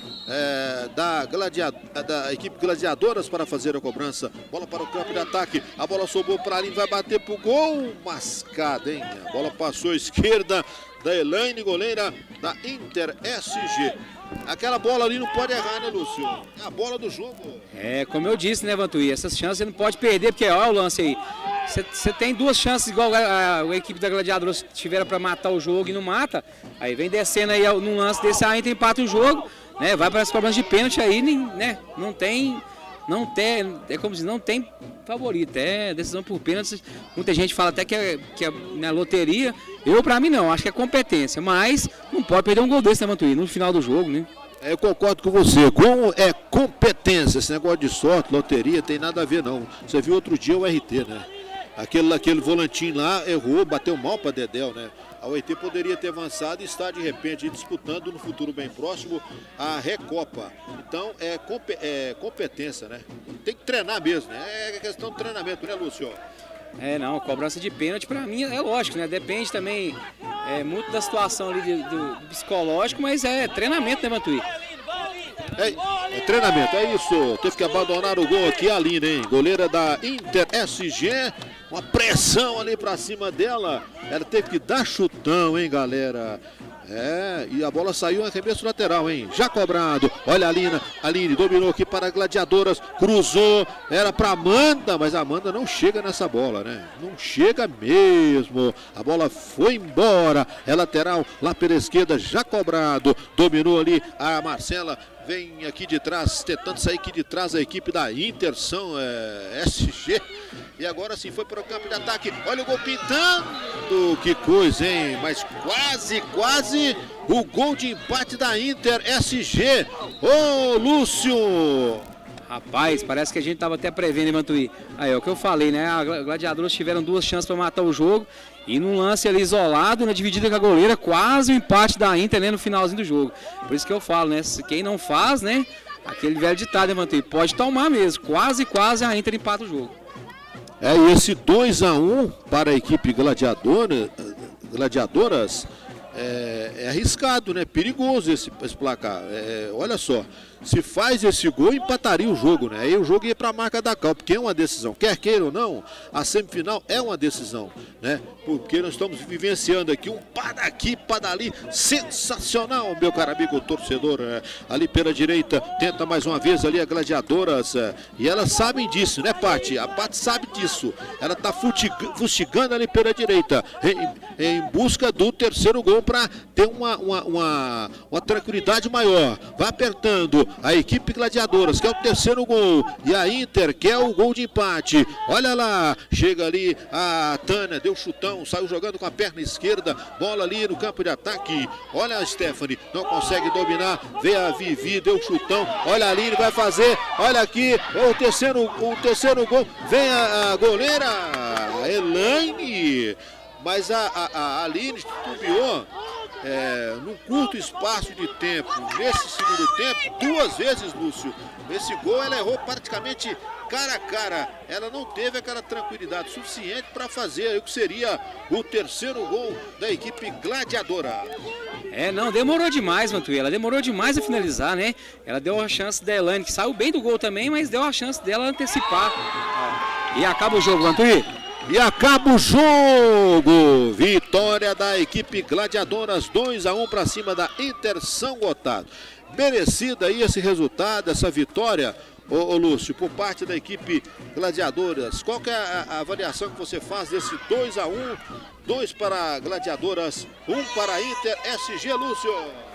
é, da, gladia... da equipe Gladiadoras para fazer a cobrança. Bola para o campo de ataque. A bola sobrou para ali, vai bater pro gol. Mascada, hein? A bola passou à esquerda da Elaine, goleira da Inter S G. Aquela bola ali não pode errar, né, Lúcio? É a bola do jogo. É, como eu disse, né, Vantuí? Essas chances você não pode perder, porque olha o lance aí. Você tem duas chances igual a, a, a equipe da Gladiadores tiveram para matar o jogo e não mata. Aí vem descendo aí num lance desse, a Inter empata o jogo, né? Vai para as cobranças de pênalti aí, né? Não tem, não tem, é como diz, não tem favorito, é decisão por pênalti. Muita gente fala até que é, que é na loteria. Eu, para mim, não, acho que é competência, mas não pode perder um gol desse, né, Vantuí? No final do jogo, né? É, eu concordo com você, como é competência, esse negócio de sorte, loteria, tem nada a ver não. Você viu outro dia o R T, né? Aquele, aquele volantinho lá errou, bateu mal para Dedéu, né? A O R T poderia ter avançado e está de repente disputando no futuro bem próximo a Recopa. Então é, é competência, né? Tem que treinar mesmo, né? É questão de treinamento, né, Lúcio? É, não, cobrança de pênalti para mim é lógico, né? Depende também é, muito da situação ali de, do, do psicológico, mas é treinamento, né, Vantuí? É, é treinamento, é isso. Teve que abandonar o gol aqui a Aline, hein? Goleira da Inter S G. Uma pressão ali pra cima dela. Ela teve que dar chutão, hein, galera? É, e a bola saiu em arremesso lateral, hein? Já cobrado. Olha a Aline, a Aline dominou aqui para Gladiadoras, cruzou, era para Amanda, mas a Amanda não chega nessa bola, né? Não chega mesmo. A bola foi embora. É lateral lá pela esquerda, já cobrado. Dominou ali a Marcela. Vem aqui de trás, tentando sair aqui de trás a equipe da Inter, são é, S G. E agora sim foi para o campo de ataque. Olha o gol pintando. Que coisa, hein? Mas quase, quase o gol de empate da Inter S G. Ô, Lúcio! Rapaz, parece que a gente estava até prevendo, hein, Vantuí? Aí é o que eu falei, né? A Gladiadores tiveram duas chances para matar o jogo. E num lance ali isolado, na dividida com a goleira, quase o empate da Inter, né, no finalzinho do jogo. Por isso que eu falo, né? Quem não faz, né? aquele velho ditado, né, Vantuí? Pode tomar mesmo, quase, quase a Inter empata o jogo. É, e esse dois a um para a equipe gladiadora, gladiadoras é, é arriscado, né? Perigoso esse, esse placar. É, olha só, se faz esse gol, empataria o jogo, né? Aí o jogo ia para a marca da cal, porque é uma decisão. Quer queira ou não, a semifinal é uma decisão, né? Porque nós estamos vivenciando aqui um pá daqui, pá dali, sensacional, meu caro amigo torcedor. É, ali pela direita, tenta mais uma vez ali a gladiadoras. É, e elas sabem disso, né, Paty? A Paty sabe disso. Ela está fustigando ali pela direita, em, em busca do terceiro gol para ter uma, uma, uma, uma tranquilidade maior. Vai apertando a equipe gladiadoras, que é o terceiro gol, e a Inter quer o gol de empate. Olha lá, chega ali a Tânia, deu chutão, saiu jogando com a perna esquerda, bola ali no campo de ataque. Olha a Stephanie, não consegue dominar, vê a Vivi, deu chutão, olha a Aline, vai fazer, olha aqui, o terceiro, o terceiro gol, vem a, a goleira, a Elaine, mas a, a, a Aline tubiou. É, num curto espaço de tempo, nesse segundo tempo, duas vezes, Lúcio. Esse gol ela errou praticamente cara a cara. Ela não teve aquela tranquilidade suficiente para fazer o que seria o terceiro gol da equipe gladiadora. É, não, demorou demais, Vantuí. Ela demorou demais a finalizar, né? Ela deu a chance da Elaine, que saiu bem do gol também, mas deu a chance dela antecipar. E acaba o jogo, Vantuí. E acaba o jogo, vitória da equipe gladiadoras, dois a um para cima da Inter São Gotardo. Merecida aí esse resultado, essa vitória, ô, ô Lúcio, por parte da equipe gladiadoras. Qual que é a, a avaliação que você faz desse dois a um, dois para gladiadoras, um para a Inter S G, Lúcio?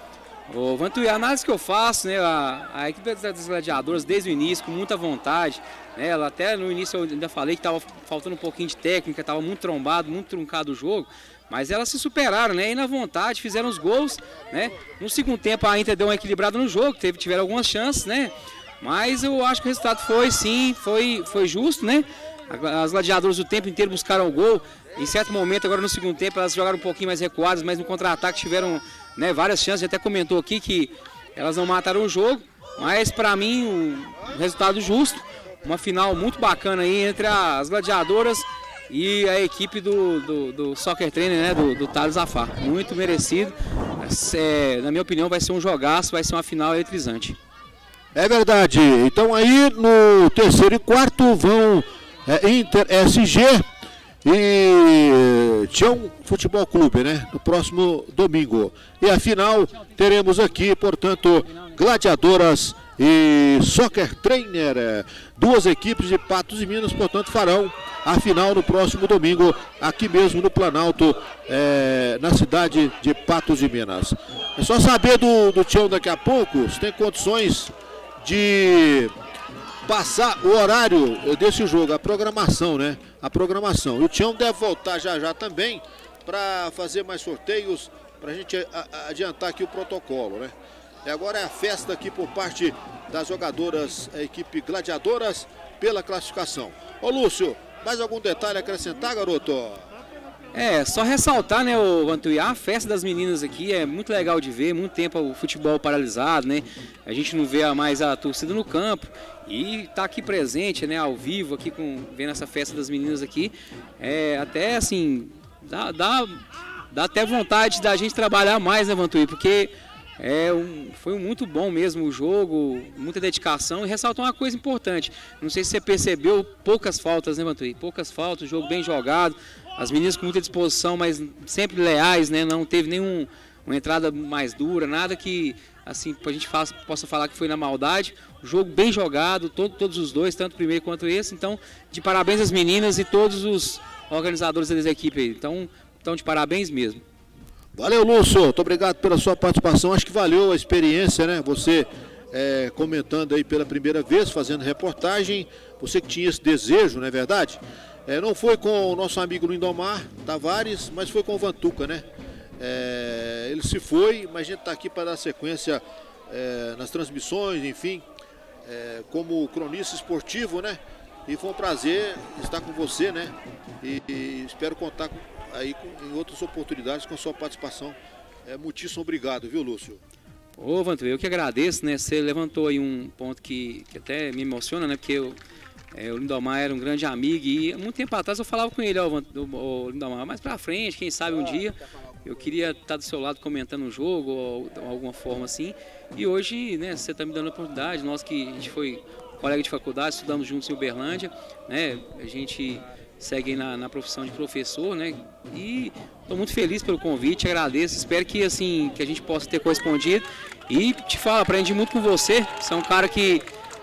Ô, Vantuí, a análise que eu faço, né, a, a equipe das gladiadoras desde o início, com muita vontade, né, ela até no início eu ainda falei que estava faltando um pouquinho de técnica, estava muito trombado, muito truncado o jogo, mas elas se superaram, né, e na vontade fizeram os gols, né, no segundo tempo a Inter deu uma equilibrada no jogo, teve, tiveram algumas chances, né, mas eu acho que o resultado foi sim, foi, foi justo, né, as gladiadoras o tempo inteiro buscaram o gol, em certo momento agora no segundo tempo elas jogaram um pouquinho mais recuadas, mas no contra-ataque tiveram, né, várias chances, até comentou aqui que elas não mataram o jogo, mas para mim o resultado justo, uma final muito bacana aí entre as gladiadoras e a equipe do, do, do Soccer Trainer, né, do, do Thales Zafar, muito merecido, é, na minha opinião vai ser um jogaço, vai ser uma final eletrizante. É verdade, então aí no terceiro e quarto vão é, Inter S G e Tião Futebol Clube, né? No próximo domingo. E a final teremos aqui, portanto, gladiadoras e Soccer Trainer. Duas equipes de Patos e Minas, portanto, farão a final no próximo domingo, aqui mesmo no Planalto, é, na cidade de Patos e Minas. É só saber do, do Tião daqui a pouco, se tem condições de passar o horário desse jogo, a programação, né? A programação. E o Tião deve voltar já já também para fazer mais sorteios, para a gente adiantar aqui o protocolo, né? E agora é a festa aqui por parte das jogadoras, a equipe gladiadoras, pela classificação. Ô Lúcio, mais algum detalhe a acrescentar, garoto? É, só ressaltar, né, o Vantuí, a festa das meninas aqui é muito legal de ver, muito tempo o futebol paralisado, né, a gente não vê mais a torcida no campo e tá aqui presente, né, ao vivo, aqui com, vendo essa festa das meninas aqui, é até assim, dá, dá, dá até vontade da gente trabalhar mais, né, Vantuí, porque é um, foi muito bom mesmo o jogo, muita dedicação e ressaltar uma coisa importante, não sei se você percebeu, poucas faltas, né, Vantuí, poucas faltas, jogo bem jogado. As meninas com muita disposição, mas sempre leais, né? Não teve nenhuma entrada mais dura, nada que assim a gente faça, possa falar que foi na maldade. O jogo bem jogado, todo, todos os dois, tanto o primeiro quanto esse. Então, de parabéns às meninas e todos os organizadores da equipe aí. Então, então, de parabéns mesmo. Valeu, Lúcio. Muito obrigado pela sua participação. Acho que valeu a experiência, né? Você é, comentando aí pela primeira vez, fazendo reportagem. Você que tinha esse desejo, não é verdade? É, não foi com o nosso amigo Lindomar Tavares, mas foi com o Vantuca, né? É, ele se foi, mas a gente está aqui para dar sequência é, nas transmissões, enfim, é, como cronista esportivo, né? E foi um prazer estar com você, né? E, e espero contar aí com, em outras oportunidades com a sua participação. É, muitíssimo obrigado, viu, Lúcio? Ô, Vantur, eu que agradeço, né? Você levantou aí um ponto que, que até me emociona, né? Porque eu, é, o Lindomar era um grande amigo e muito tempo atrás eu falava com ele, ó, o Lindomar, mais pra frente, quem sabe um dia eu queria estar do seu lado comentando um jogo ou, ou alguma forma assim. E hoje, né, você está me dando a oportunidade, nós que a gente foi colega de faculdade, estudamos juntos em Uberlândia, né? A gente segue aí na, na profissão de professor, né? E estou muito feliz pelo convite, agradeço, espero que assim que a gente possa ter correspondido. E te falo, aprendi muito com você, você é um cara que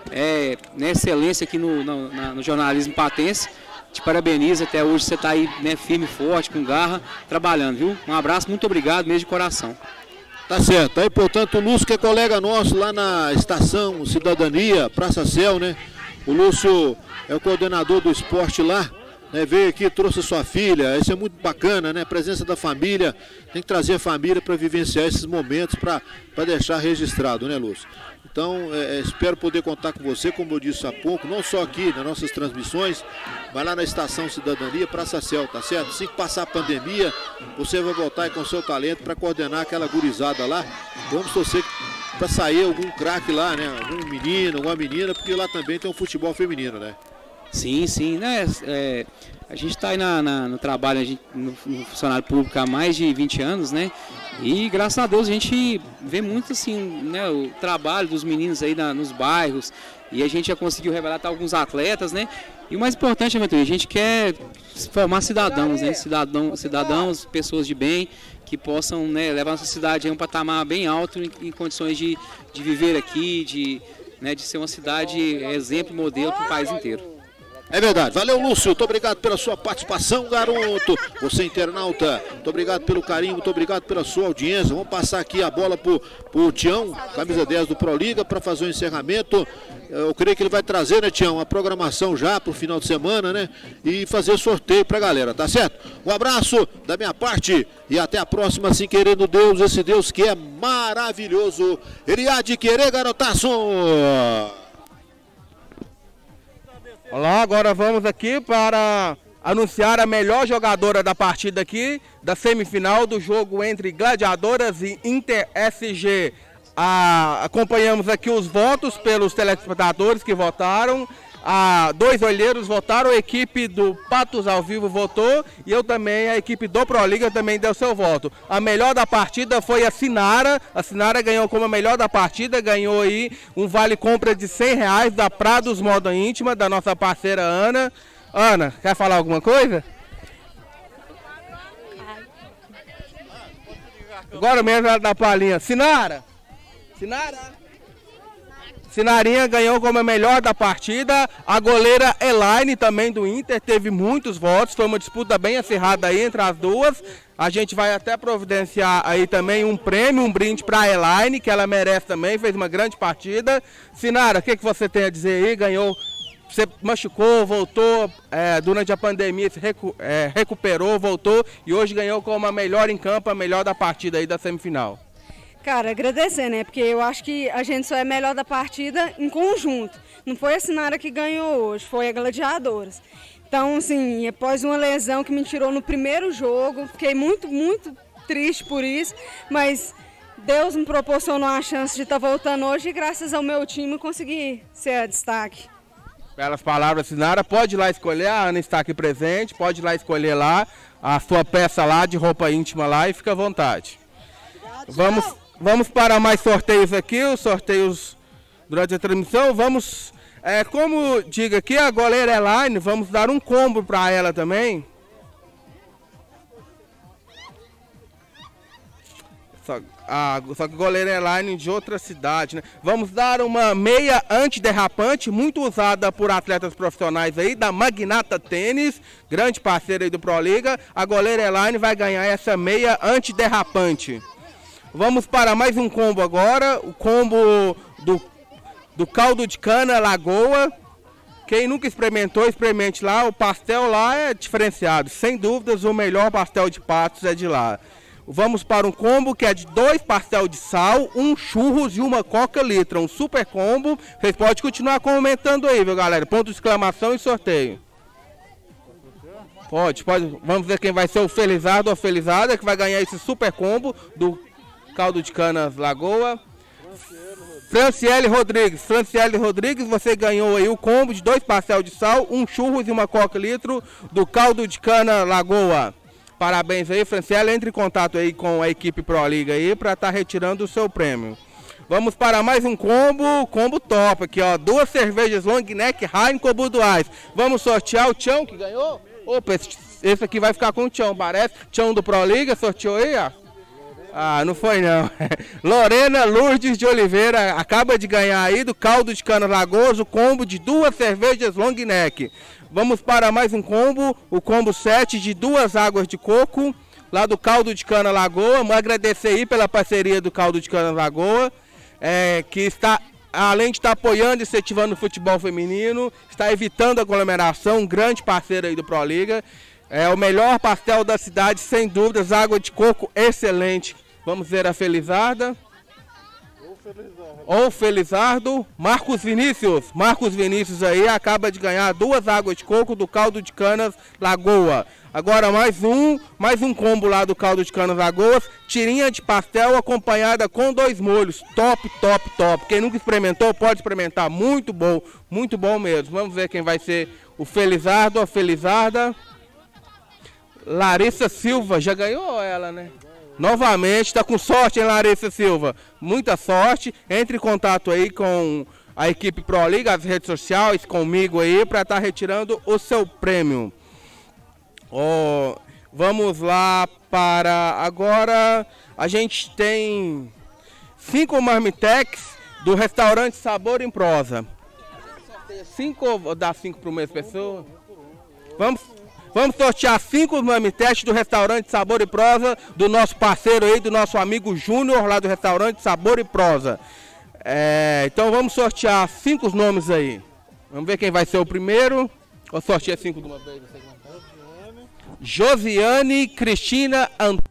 é né, excelência aqui no, no, na, no jornalismo patense. Te parabenizo, até hoje você está aí né, firme, forte, com garra, trabalhando, viu? Um abraço, muito obrigado mesmo de coração. Tá certo, aí portanto o Lúcio que é colega nosso lá na Estação Cidadania, Praça Céu, né? O Lúcio é o coordenador do esporte lá, né? Veio aqui, trouxe sua filha, isso é muito bacana, né? A presença da família, tem que trazer a família para vivenciar esses momentos, para deixar registrado, né, Lúcio? Então, é, espero poder contar com você, como eu disse há pouco, não só aqui nas nossas transmissões, mas lá na Estação Cidadania, Praça Céu, tá certo? Assim que passar a pandemia, você vai voltar aí com o seu talento para coordenar aquela gurizada lá. Vamos torcer para sair algum craque lá, né? Algum menino, alguma menina, porque lá também tem um futebol feminino, né? Sim, sim, né? É, a gente está aí na, na, no trabalho, a gente, no, no funcionário público há mais de vinte anos, né? E graças a Deus a gente vê muito assim, né, o trabalho dos meninos aí na, nos bairros, e a gente já conseguiu revelar até alguns atletas, né? E o mais importante, Aventura, a gente quer formar cidadãos, né? Cidadão, cidadãos, pessoas de bem, que possam né, levar nossa cidade a um patamar bem alto em, em condições de, de viver aqui, de, né, de ser uma cidade exemplo e modelo para o país inteiro. É verdade. Valeu, Lúcio. Muito obrigado pela sua participação, garoto. Você, internauta, muito obrigado pelo carinho, muito obrigado pela sua audiência. Vamos passar aqui a bola pro, pro Tião, camisa dez do ProLiga, para fazer o encerramento. Eu creio que ele vai trazer, né, Tião, a programação já pro final de semana, né? E fazer sorteio pra galera, tá certo? Um abraço da minha parte e até a próxima, assim querendo Deus, esse Deus que é maravilhoso. Ele há de querer, garotaço! Olá, agora vamos aqui para anunciar a melhor jogadora da partida aqui, da semifinal do jogo entre Gladiadoras e Inter S G. Ah, acompanhamos aqui os votos pelos telespectadores que votaram. Ah, dois olheiros votaram, a equipe do Patos ao Vivo votou e eu também, a equipe do ProLiga também deu seu voto. A melhor da partida foi a Sinara, a Sinara ganhou como a melhor da partida, ganhou aí um vale compra de cem reais da Prados Moda Íntima, da nossa parceira Ana. Ana, quer falar alguma coisa? Agora mesmo ela dá palhinha. Sinara! Sinara! Sinarinha ganhou como a melhor da partida. A goleira Elaine, também do Inter, teve muitos votos. Foi uma disputa bem acirrada aí entre as duas. A gente vai até providenciar aí também um prêmio, um brinde para a Elaine, que ela merece também, fez uma grande partida. Sinara, o que, que você tem a dizer aí? Ganhou, você machucou, voltou é, durante a pandemia, se recu é, recuperou, voltou e hoje ganhou como a melhor em campo, a melhor da partida aí da semifinal. Cara, agradecer, né? Porque eu acho que a gente só é melhor da partida em conjunto. Não foi a Sinara que ganhou hoje, foi a Gladiadoras. Então, assim, após uma lesão que me tirou no primeiro jogo, fiquei muito, muito triste por isso, mas Deus me proporcionou a chance de estar voltando hoje e graças ao meu time consegui ser a destaque. Belas palavras, Sinara. Pode ir lá escolher, a Ana está aqui presente, pode ir lá escolher lá a sua peça lá de roupa íntima lá e fica à vontade. Vamos... Vamos para mais sorteios aqui, os sorteios durante a transmissão. Vamos, é, como diga aqui, a goleira Elaine, vamos dar um combo para ela também. Só, a, só que a goleira Elaine de outra cidade, né? Vamos dar uma meia antiderrapante, muito usada por atletas profissionais aí, da Magnata Tênis, grande parceira aí do ProLiga. A goleira Elaine vai ganhar essa meia antiderrapante. Vamos para mais um combo agora, o combo do, do caldo de cana Lagoa. Quem nunca experimentou, experimente lá, o pastel lá é diferenciado. Sem dúvidas, o melhor pastel de Patos é de lá. Vamos para um combo que é de dois pastel de sal, um churros e uma coca litra, um super combo. Vocês podem continuar comentando aí, viu, galera? Ponto de exclamação e sorteio. Pode, pode. Vamos ver quem vai ser o felizardo ou a felizada que vai ganhar esse super combo do caldo de canas Lagoa. Franciele Rodrigues. Franciele Rodrigues, você ganhou aí o combo de dois pastel de sal, um churros e uma coca litro do caldo de cana Lagoa. Parabéns aí, Franciele. Entre em contato aí com a equipe Pro Liga aí para estar tá retirando o seu prêmio. Vamos para mais um combo, combo top aqui, ó. Duas cervejas Long Neck Heineken Budweiser. Vamos sortear o Tião que ganhou? Opa, esse, esse aqui vai ficar com o Tião, parece. Tião do Pro Liga, sorteou aí, ó. Ah, não foi não. Lorena Lourdes de Oliveira acaba de ganhar aí do caldo de cana Lagoas o combo de duas cervejas Long Neck. Vamos para mais um combo, o combo sete de duas águas de coco, lá do caldo de cana Lagoa. Vamos agradecer aí pela parceria do caldo de cana Lagoa, é, que está, além de estar apoiando e incentivando o futebol feminino, está evitando aglomeração, um grande parceiro aí do Pro Liga. É o melhor pastel da cidade, sem dúvidas, água de coco excelente. Vamos ver a Felizarda. Ou Felizardo. Ou Felizardo. Marcos Vinícius. Marcos Vinícius aí acaba de ganhar duas águas de coco do caldo de canas Lagoa. Agora mais um, mais um combo lá do caldo de canas Lagoas. Tirinha de pastel acompanhada com dois molhos. Top, top, top. Quem nunca experimentou pode experimentar. Muito bom, muito bom mesmo. Vamos ver quem vai ser o Felizardo ou a Felizarda. Larissa Silva, já ganhou ela, né? Novamente, está com sorte, hein, Larissa Silva? Muita sorte. Entre em contato aí com a equipe Pro Liga, as redes sociais, comigo aí, para estar tá retirando o seu prêmio. Oh, vamos lá para agora. A gente tem cinco marmitex do restaurante Sabor em Prosa. Cinco ou dá cinco para uma pessoa? Vamos. Vamos sortear cinco marmitex do restaurante Sabor e Prosa, do nosso parceiro aí, do nosso amigo Júnior, lá do restaurante Sabor e Prosa. É, então vamos sortear cinco nomes aí. Vamos ver quem vai ser o primeiro. Vou sortear cinco de uma vez. Josiane Cristina Antônio.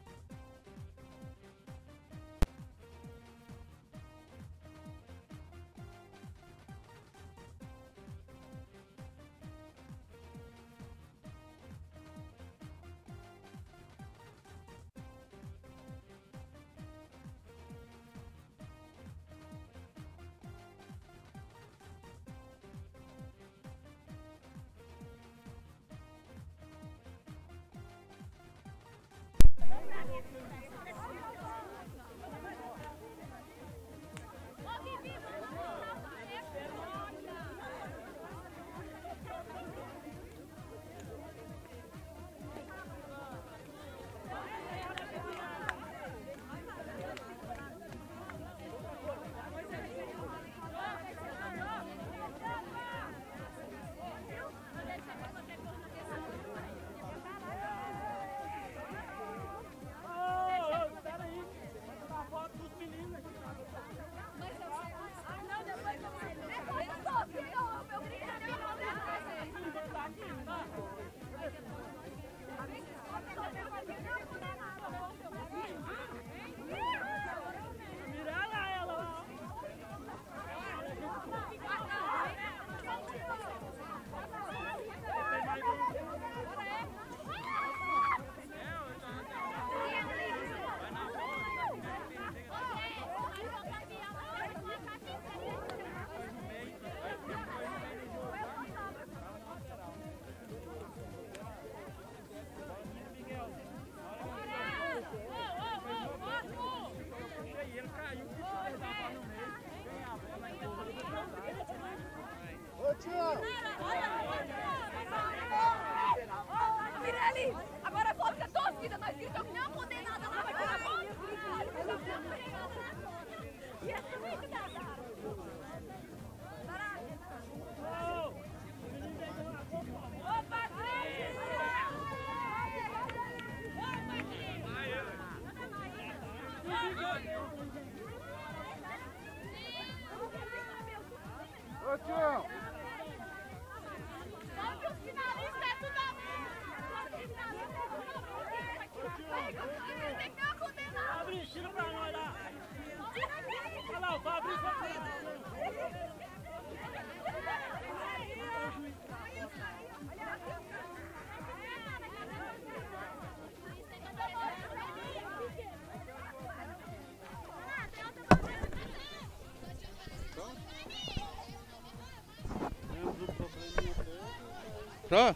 Mirelli, agora volta que a tua vida, nós gritamos que nem uma condenada lá, vai tirar a e essa também que dá, ô, Patrícia! Ô, tio! Fabrício, tira pra nós lá. Olha lá, o Fabrício vai Pronto?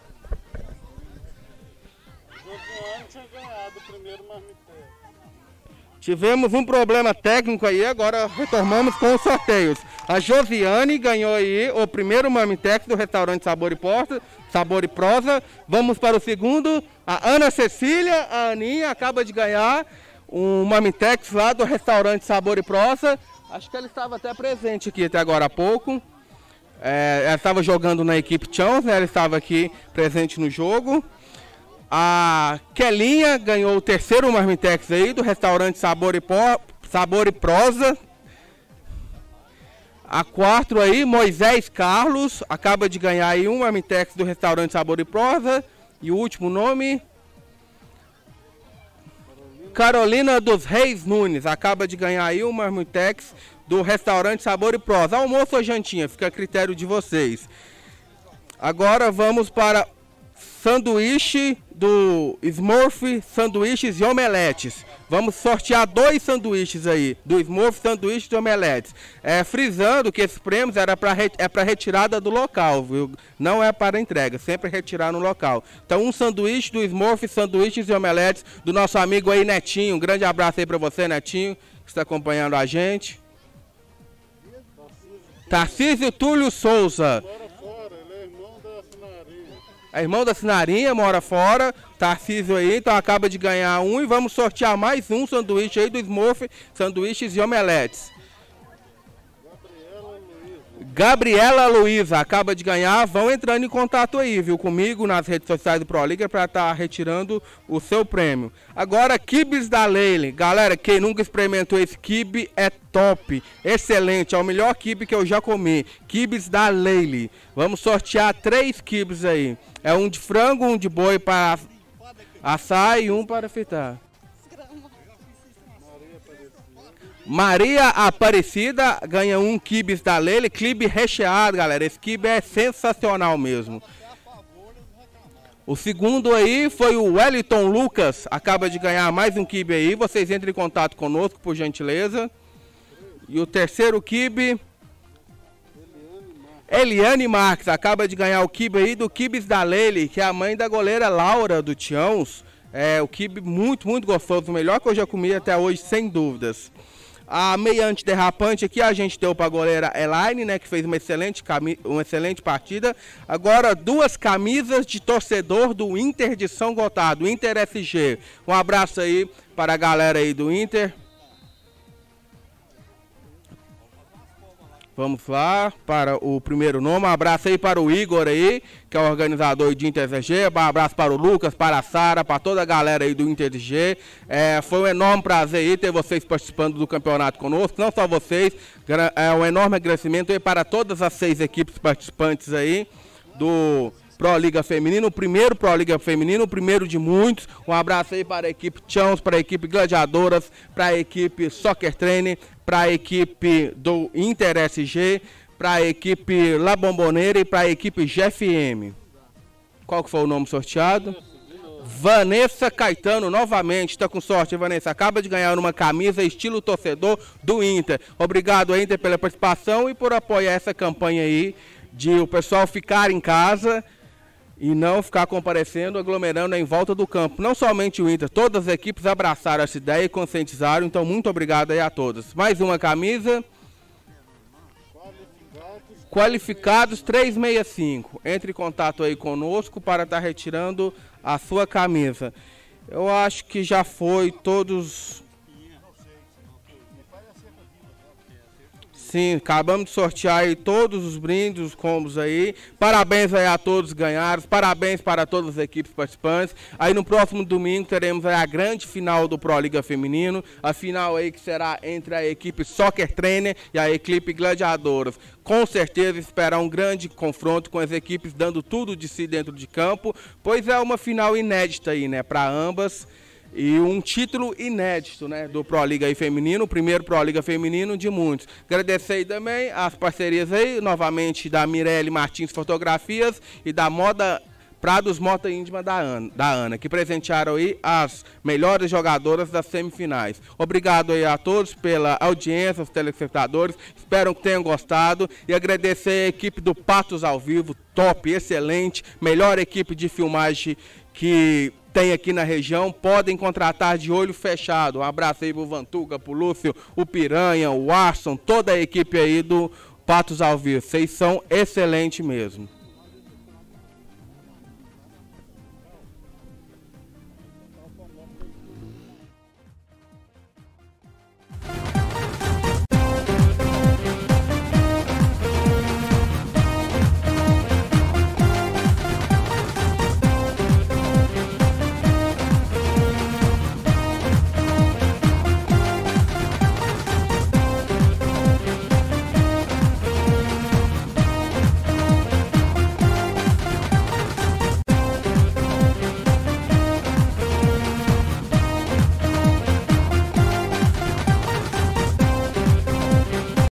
Josiane tinha ganhado o primeiro marmitex. Tivemos um problema técnico aí, agora retomamos com os sorteios. A Josiane ganhou aí o primeiro marmitex do restaurante Sabor e Porta, Sabor e Prosa. Vamos para o segundo. A Ana Cecília, a Aninha, acaba de ganhar um marmitex lá do restaurante Sabor e Prosa. Acho que ela estava até presente aqui até agora há pouco. É, ela estava jogando na equipe Chãos, né? Ela estava aqui presente no jogo. A Kelinha ganhou o terceiro marmitex aí do restaurante Sabor e, Por... Sabor e Prosa. A quatro aí, Moisés Carlos, acaba de ganhar aí um marmitex do restaurante Sabor e Prosa. E o último nome, Carolina dos Reis Nunes, acaba de ganhar aí um marmitex do restaurante Sabor e Prosa. Almoço ou jantinha, fica a critério de vocês. Agora vamos para sanduíche do Smurf, sanduíches e omeletes. Vamos sortear dois sanduíches aí, do Smurf, sanduíches e omeletes. É, frisando que esses prêmios era pra, é para retirada do local, viu? Não é para entrega, sempre retirar no local. Então um sanduíche do Smurf, sanduíches e omeletes do nosso amigo aí Netinho. Um grande abraço aí para você, Netinho, que está acompanhando a gente. Tarcísio Túlio Souza. É irmão da Sinarinha, mora fora, Tarcísio aí, então acaba de ganhar um e vamos sortear mais um sanduíche aí do Smurf, sanduíches e omeletes. Gabriela Luiza acaba de ganhar, vão entrando em contato aí, viu, comigo nas redes sociais do ProLiga para estar tá retirando o seu prêmio. Agora, quibes da Leile. Galera, quem nunca experimentou esse quibe é top, excelente, é o melhor quibe que eu já comi. Quibes da Leile. Vamos sortear três quibes aí. É um de frango, um de boi para assar e um para fritar. Maria Aparecida ganha um quibes da Leile, quibe recheado, galera. Esse quibe é sensacional mesmo. O segundo aí foi o Wellington Lucas, acaba de ganhar mais um quibe aí. Vocês entrem em contato conosco, por gentileza. E o terceiro quibe, Eliane Marques, acaba de ganhar o quibe aí do quibes da Leile, que é a mãe da goleira Laura do Tiãos. É o quibe muito, muito gostoso, o melhor que eu já comi até hoje, sem dúvidas. A meia antiderrapante aqui a gente deu para a goleira Elaine, né, que fez uma excelente, uma excelente partida. Agora duas camisas de torcedor do Inter de São Gotardo, Inter S G. Um abraço aí para a galera aí do Inter. Vamos lá para o primeiro nome. Um abraço aí para o Igor aí, que é o organizador de Inter S G. Um abraço para o Lucas, para a Sara, para toda a galera aí do Inter S G. É, foi um enorme prazer aí ter vocês participando do campeonato conosco. Não só vocês, é um enorme agradecimento aí para todas as seis equipes participantes aí do ProLiga Feminino, o primeiro ProLiga Feminino, o primeiro de muitos. Um abraço aí para a equipe Chãos, para a equipe Gladiadoras, para a equipe Soccer Trainer, para a equipe do Inter S G, para a equipe La Bombonera e para a equipe G F M. Qual que foi o nome sorteado? Vanessa Caetano, novamente, está com sorte, Vanessa. Acaba de ganhar uma camisa estilo torcedor do Inter. Obrigado, Inter, pela participação e por apoiar essa campanha aí de o pessoal ficar em casa e não ficar comparecendo, aglomerando em volta do campo. Não somente o Inter, todas as equipes abraçaram essa ideia e conscientizaram, então muito obrigado aí a todos. Mais uma camisa. Qualificados trezentos e sessenta e cinco. Entre em contato aí conosco para estar retirando a sua camisa. Eu acho que já foi todos... Sim, acabamos de sortear aí todos os brindes, os combos aí. Parabéns aí a todos os ganhados, parabéns para todas as equipes participantes. Aí no próximo domingo teremos aí a grande final do ProLiga Feminino, a final aí que será entre a equipe Soccer Trainer e a equipe Gladiadoras. Com certeza esperar um grande confronto com as equipes dando tudo de si dentro de campo, pois é uma final inédita aí, né, para ambas. E um título inédito, né, do ProLiga aí feminino, o primeiro ProLiga feminino de muitos. Agradecer aí também as parcerias aí, novamente, da Mirelle Martins Fotografias e da Moda Prados Mota Íntima da Ana, da Ana, que presentearam aí as melhores jogadoras das semifinais. Obrigado aí a todos pela audiência, os telespectadores, espero que tenham gostado e agradecer a equipe do Patos ao Vivo, top, excelente, melhor equipe de filmagem que tem aqui na região, podem contratar de olho fechado. Um abraço aí pro Vantuca, pro Lúcio, o Piranha, o Arson, toda a equipe aí do Patos ao Vivo, vocês são excelentes mesmo.